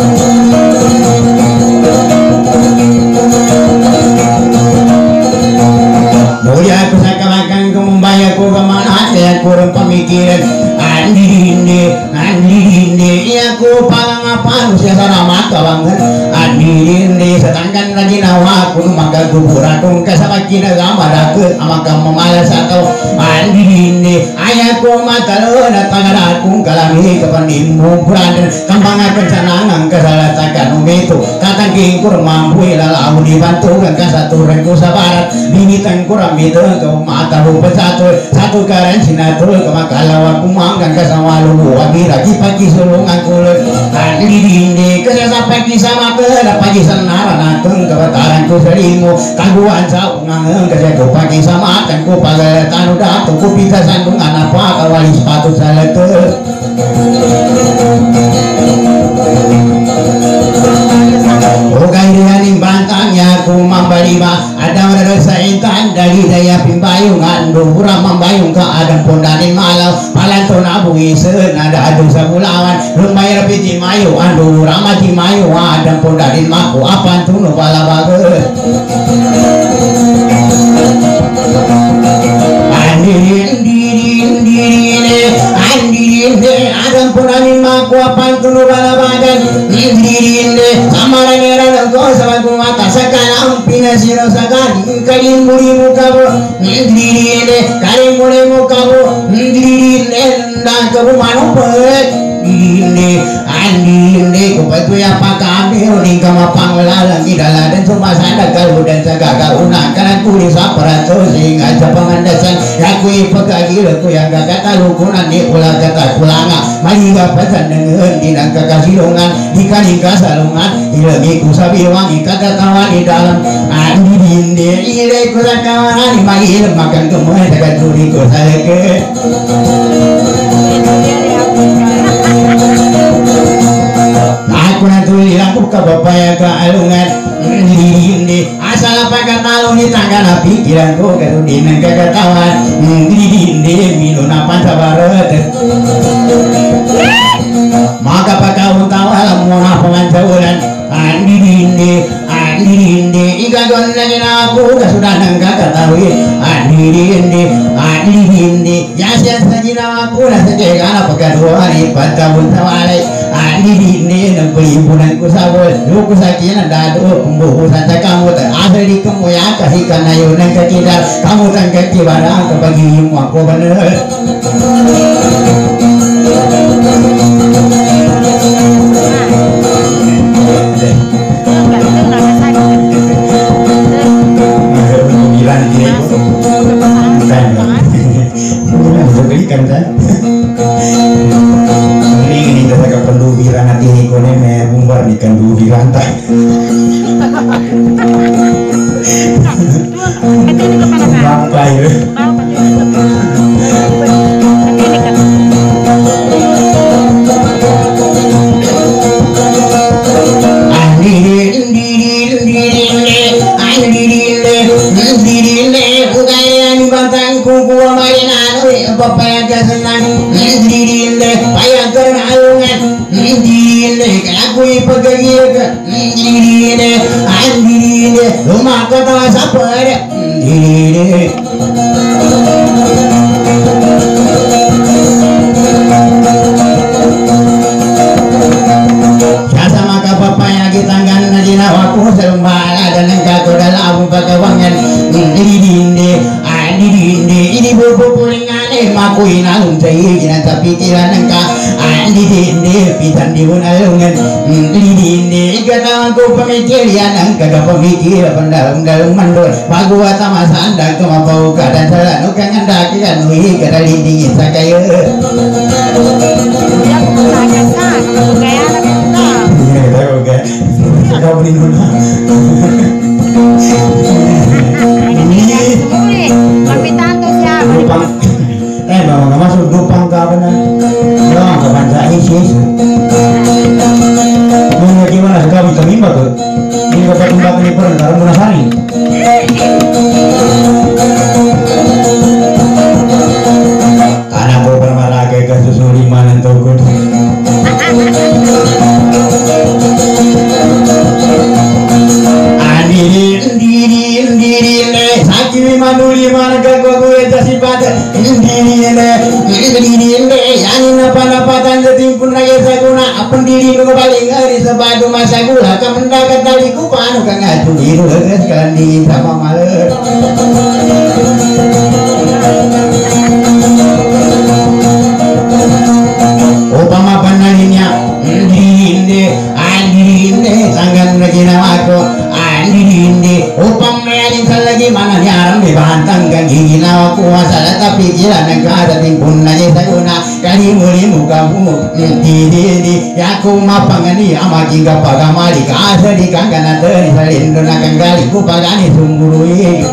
mulia aku sa kawakan kumbaya ko kamana ya kurang pemikiran andinde andinde aku pangapan usia sana kawangan andinde setangkan lagi nawa aku maka kubur aku kasama kina gambar aku amaka memalas atau andinde ayahku matalo datang aku kalami kepanimmu bulan kampang akan sanangan kesalatakan itu katang kingkur mampu lalau dibantu kan satu rengku sabarat binitan kurang itu kau mata rupa satu satu karen sinatul kemakalaw aku manggang kasama lubu wagi lagi pagi sulungan kulit kali dindi kerasa pagi sama kera pagi senara natung kebataran ku serimu kaguan saungan kerja ku pagi sama akan ku pagal tanu datu ku bisa sandungan apa kawali sepatu saleke bukan dianing bantangnya ku mambalima ada mereka saitan dari daya pimbayungan duhura membayung ke adam pondanin malau palanton abu isen ada adu sabulawan lumayan piti mayu andu ramati mayu adam pondanin maku apa tunu pala bagus andirin dirin dirin andirin adam pondanin maku apa tunu pala bagus dirin samaran era ko sama ku mata sakana pina siro sakani karin muri mukabu dirin karin muri mukabu dirin nda kabu manu pet dirin andin kupatu ya pakami ning kama panglalang idala dan semua sada kalau dan sagaga una kana kuri saparato sing aja pamandasan yaku ipagagi ku yang gak kata lukunan ni ulah kata kulanga mari gapasan dengan dinang kakasilungan dikani kasalungan ilagi ku sabi wangi kata tawa di dalam andi dinde ile ku sakawan ni mari makan kemoy daga turi ku saleke aku nanti aku ke bapak ya ke alungan diri asal apa kata lu ni tangga pikiran ku kalau di nengka ketahuan diri minum apa sabarat maka pakau tahu alam mau pengancaran andi dindi andi dindi ikan don lagi aku sudah nengka ketahui andi dindi andi dindi ya siapa saja aku dah sejaga apa kedua hari pada bunta walai andi dindi nembeli bulan ku sabul lu ku sakian dadu pembuhu saja kamu tak ada di kamu ya kasih karena yo nengka tidak kamu tangkap kibarang kebagi mu aku bener bilang dia berikan kan ini ini kita ke pendubiran nanti ini kone me bumbar di kandu di lantai apa ya papaya senang dirinde payah karena alungan dirinde aku ipagagiaga dirinde dirinde rumah kata siapa ada dirinde Sasa maka papaya kita ngana dina waku selumbala dan engkau dalam bagawangan dirinde dirinde ini bobo pulingane maku inalung cai jinan tapi kira nengka dirinde pisan diunalungan dirinde kata aku pemikiran engkau ada pemikir pendalung-dalung mandor bagua sama sandang kemapau keadaan salah nukan ngendaki kan nui kada lindingin sakaya kau beri guna Dupang, eh bawa nggak masuk Dupang ke apa nih? Doang ke Bansa Isis. Mau gimana sekarang bisa mimba tuh? Ini bapak tumbak ini pernah sekarang guna hari. Karena aku pernah lagi ke susu lima nanti aku. Andirin, andirin, andirin, sakit manuli mana kau gue jadi pada andirin, andirin, yang napa napa tanda timpun raya saguna, apa diri nu paling hari sebadu masa gula, kamenda katali kupanu kang atu biru sekalian di sama maler. Upama panalinya, andirin, andirin, sanggan lagi namaku. Dindi upang meyanin lagi mana nyaram di bantang kaki ginawa kuasa tapi kira negara timpun aja saguna kali muli muka mu dindi ya ku mapangani ama jingga pagamali kasa di kangana teri salindo nakang gali ku pagani sumburui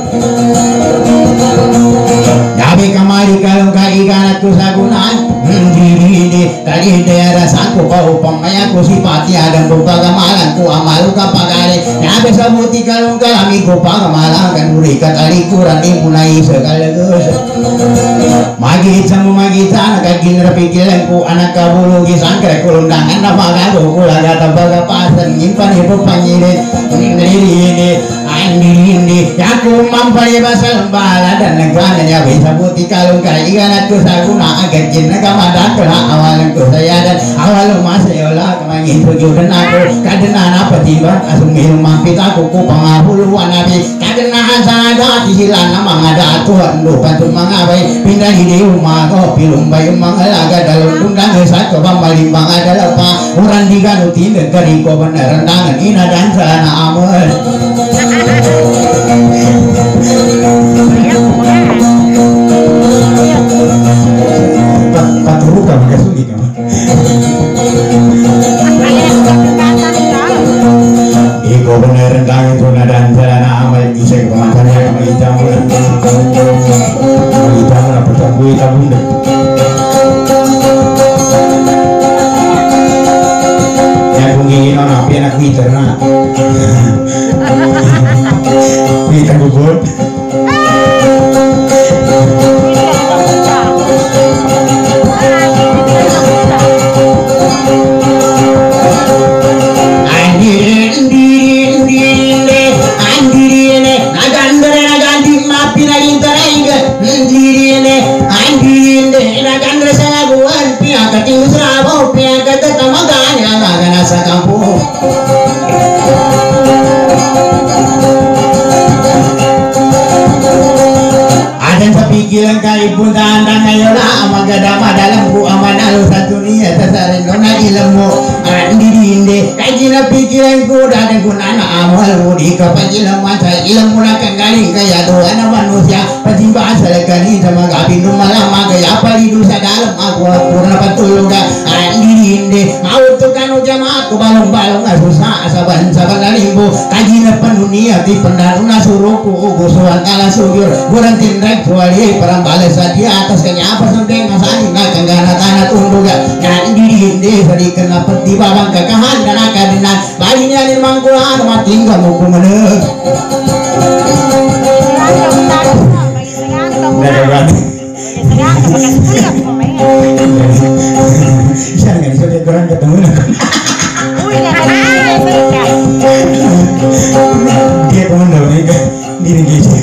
Yabe kamari kalau kai kanat ku sagunan dindi tadi daerah sangku kau pamaya ku sipati ada pagamalan ku amalu kapagare yabe sabuti kalau kami ku pagamalan kan murikat ali kuran impunai sekalagus magi samu magi tanah kagin rapikilan ku anak kabulu gisangkre kulundangan napagago ku lagata bagapasan nyimpan hidup panyirin ini Andini aku mampari basal bala dan negaranya bisa putih kalau kai ganat ku saguna agak jinna kamadan kena awalan ku saya dan awal masa yola kemangin tujuh dan aku kadena apa tiba asum minum mampita ku ku pangahuluan nabi kadena asada dihilan nama ada tuhan lu bantu mangabai pindah di rumah ko pilum bayu mangalaga dalam tundang satu pambali mangada lepa uran diganutin negeri ko bener rendangan ina dan sana amal Pak Turu kan enggak sulit kan? Iko bener rendang itu dan sarana amal bisa kemasannya kama hitam hitam lah pertama hitam bunda yang kungingin orang api anak Twitter nah Twitter bubur pikiran kai pun tandang ayolah amagadama dalam ku amanalu satu niat sasaran nona ilmu andi dinde kajina pikiran ku dan kunana amal mudi kapajilam masa ilmu nakang galing kaya doa na manusia pasti bahasa kali sama gabindu malam kaya apa di dosa dalam aku purna patulung ka andi dinde mau tukanu jamaah ku balong-balong susah saban saban limbo kajina penunia di pendaruna suruhku gusuan kala sujur buran tindak kuali perang balas di atas kenyapa sundeng masani na kanggana tanah tunduga dan diri hindi sadi kena peti babang kakahan dan akadinan balinya limang kulan mating kamu kumeneg Nah, diri gitu.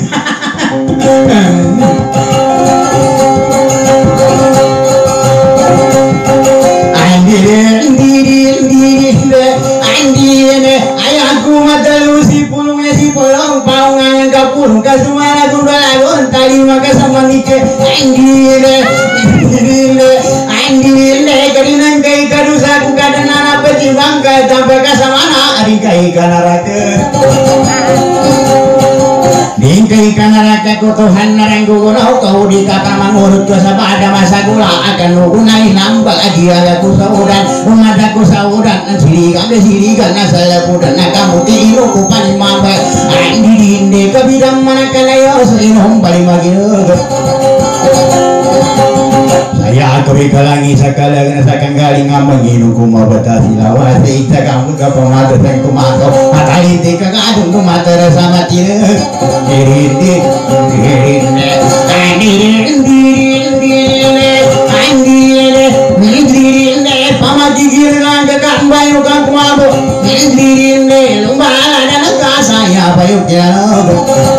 Andire ndiri ndiri andire ayahku mata lusi pulungnya si polong paungan kapulung kasumana kundalagon tali maka sama nike andire andire andire kadinan kai kadusa ku kadana peti bangka sampai kasamana ari kai kanarake Dingkai kanarake ko Tuhan narenggo gunau kau di kapal mangurut ko sa pada masa gula akan nugunai nambak adia ku saudan umada ku saudan sirigan de sirigan asal pudan kamu ti ino ku paling mamba andi dinde kabidam mana kalayo seinom paling magiro saya kami kalangi sakala nasakan galing amang ino ku mabatasi lawas ita kamu ka pamata sang kumako atai te kagadung ku matara sama tire dirinde dirinde dirinde dirinde dirinde pamati girang ka kambayo ka kumabo dirinde lumbala na kasaya bayo tiano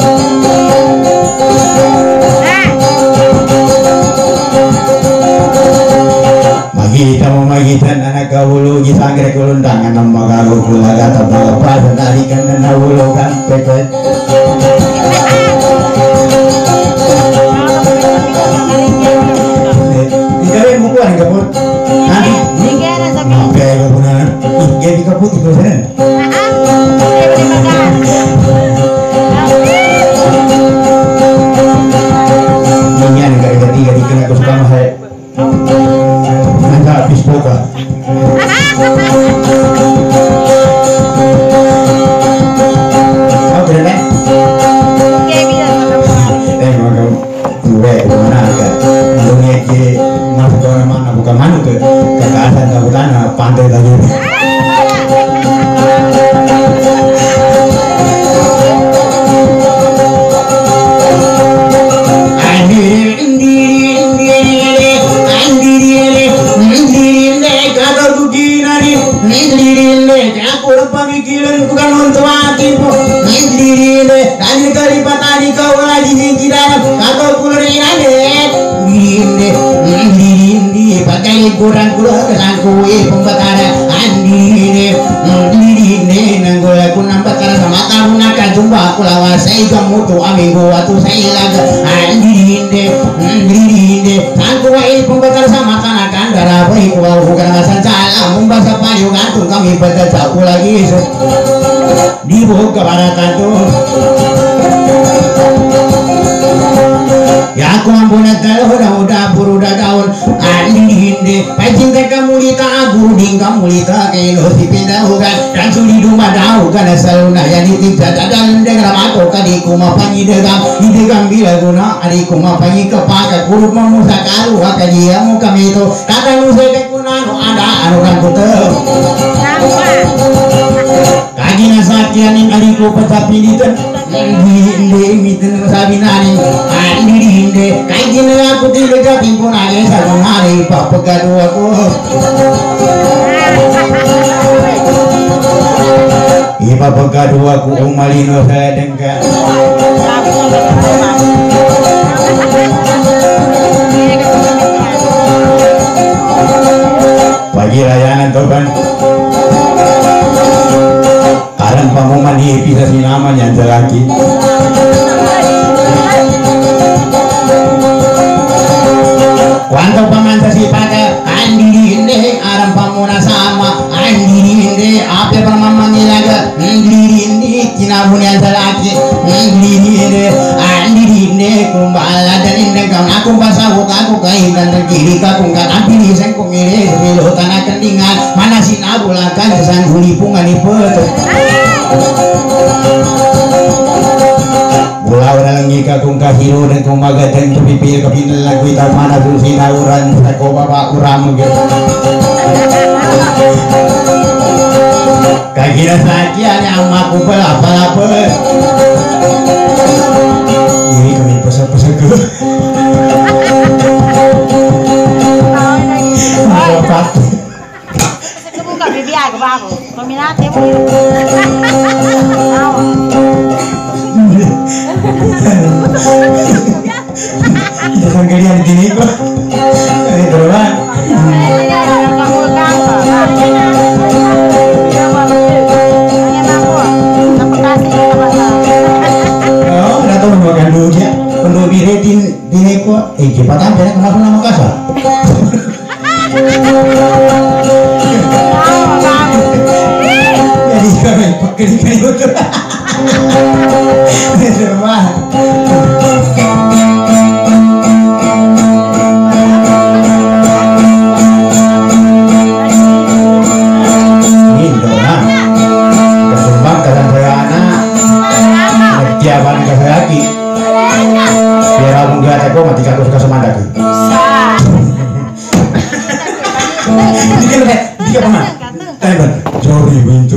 Magita mo magitan anak kahulu gisangre kulundangan ng magagugula at mga pasanalikan na nahulugan pepet Ikaw mo kuha ng kapot? Ha? Okay, kapot na Ikaw di kapot, ikaw saan? Ganyan, gari-gari ka na gusto mahal Nanda habis boga. Kau berenang? Eh, mau gue kemana kan? Dunia ke masuk ke mana? Bukan mana ke? Ke atas ke utara, pantai tadi. Pemikiran bukan untuk hatimu Nindire Tanya kalipatani kau lagi dikiran Atau kulerinane Nindire Nindire Pakai kurang kurang Kesangkui pembataran Nindire Nindire Nanggola ku nampak karena sama kamu nakal jumpa aku lawasai kamu tu amigo Atu saya laga Nindire Nindire Sangkui pembataran sama kanakan darah baik Wau bukan masan salah Membasa payu gantung kami pada jauh lagi dibuka pada kantor ya aku ampunat kalau udah buru udah daun andi hindi pacing kamu lita abu ding kamu lita kailo dipindah ugan dan sudi rumah daun karena selalu naya ditinta dalam dengan aku kadiku mapangi degang idegam bila guna adiku mapangi kepakai kurut memusa kalu akan dia mu kami itu kata lu sedekunano ada anuran kutem Kagi nasakyan yang adiko patapilitan Hindi hindi mitin sabi nanin Hindi hindi Kahit ginawa ko tilagating ko na sa kumari Papagado ako Ipapagado ako kung malino sa dengka Pagi rayanan to kan Karang pamuman bisa sinaman yan sa laki Kwanto paman sa sipaka Andi hindi Arang pamuna sama Andi hindi Ape pamamanilaga Andi hindi Kinabun yan sa laki Andi hindi Andi hindi Kumbala dan hindi Kung akong pasawag ako Kahilan ng kiri ka Kung katapilisan kumili Pilotan na kandingan Mana sinabulakan Sa hulipungan ipot Mula na lang ika kung kahiro dan kung magatang tumipil kapinal nagwita mana dun sinauran sa ko baba uram kagina sakyan ang makupalapalapa ini kami pasak-pasak ko Bapak Kebuka bibir ke babu. Peminatnya mau. Jangan kalian gini kok. Ini berulang. Oh, udah tahu makan dulu ya. Perlu diretin di kok. Eh, cepatan jangan kemana nama kasar. Jadi kami pakai kayu itu. Rumah. Aku mati aku suka sama lagi. Dikit deh, dikit apa? Temen, sorry bentuk.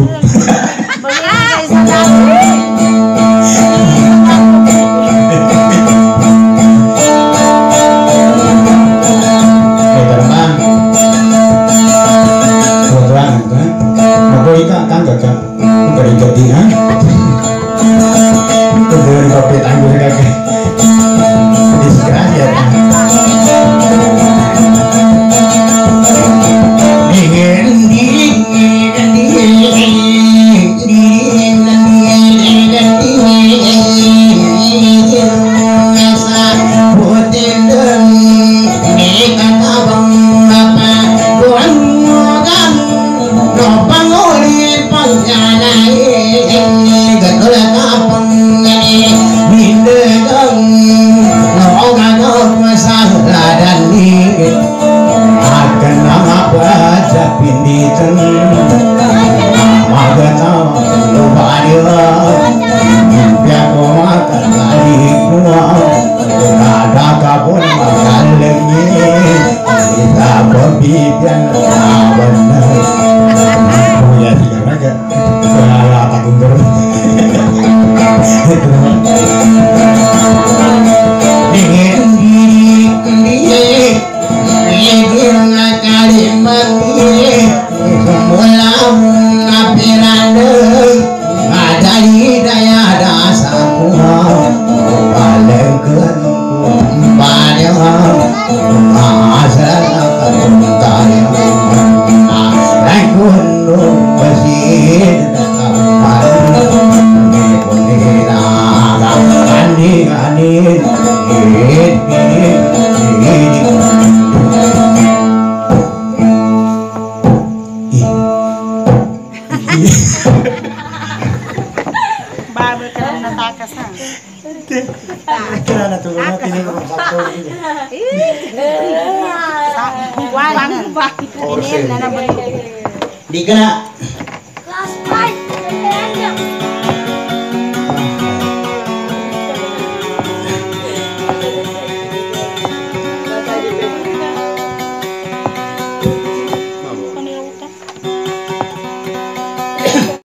Dikena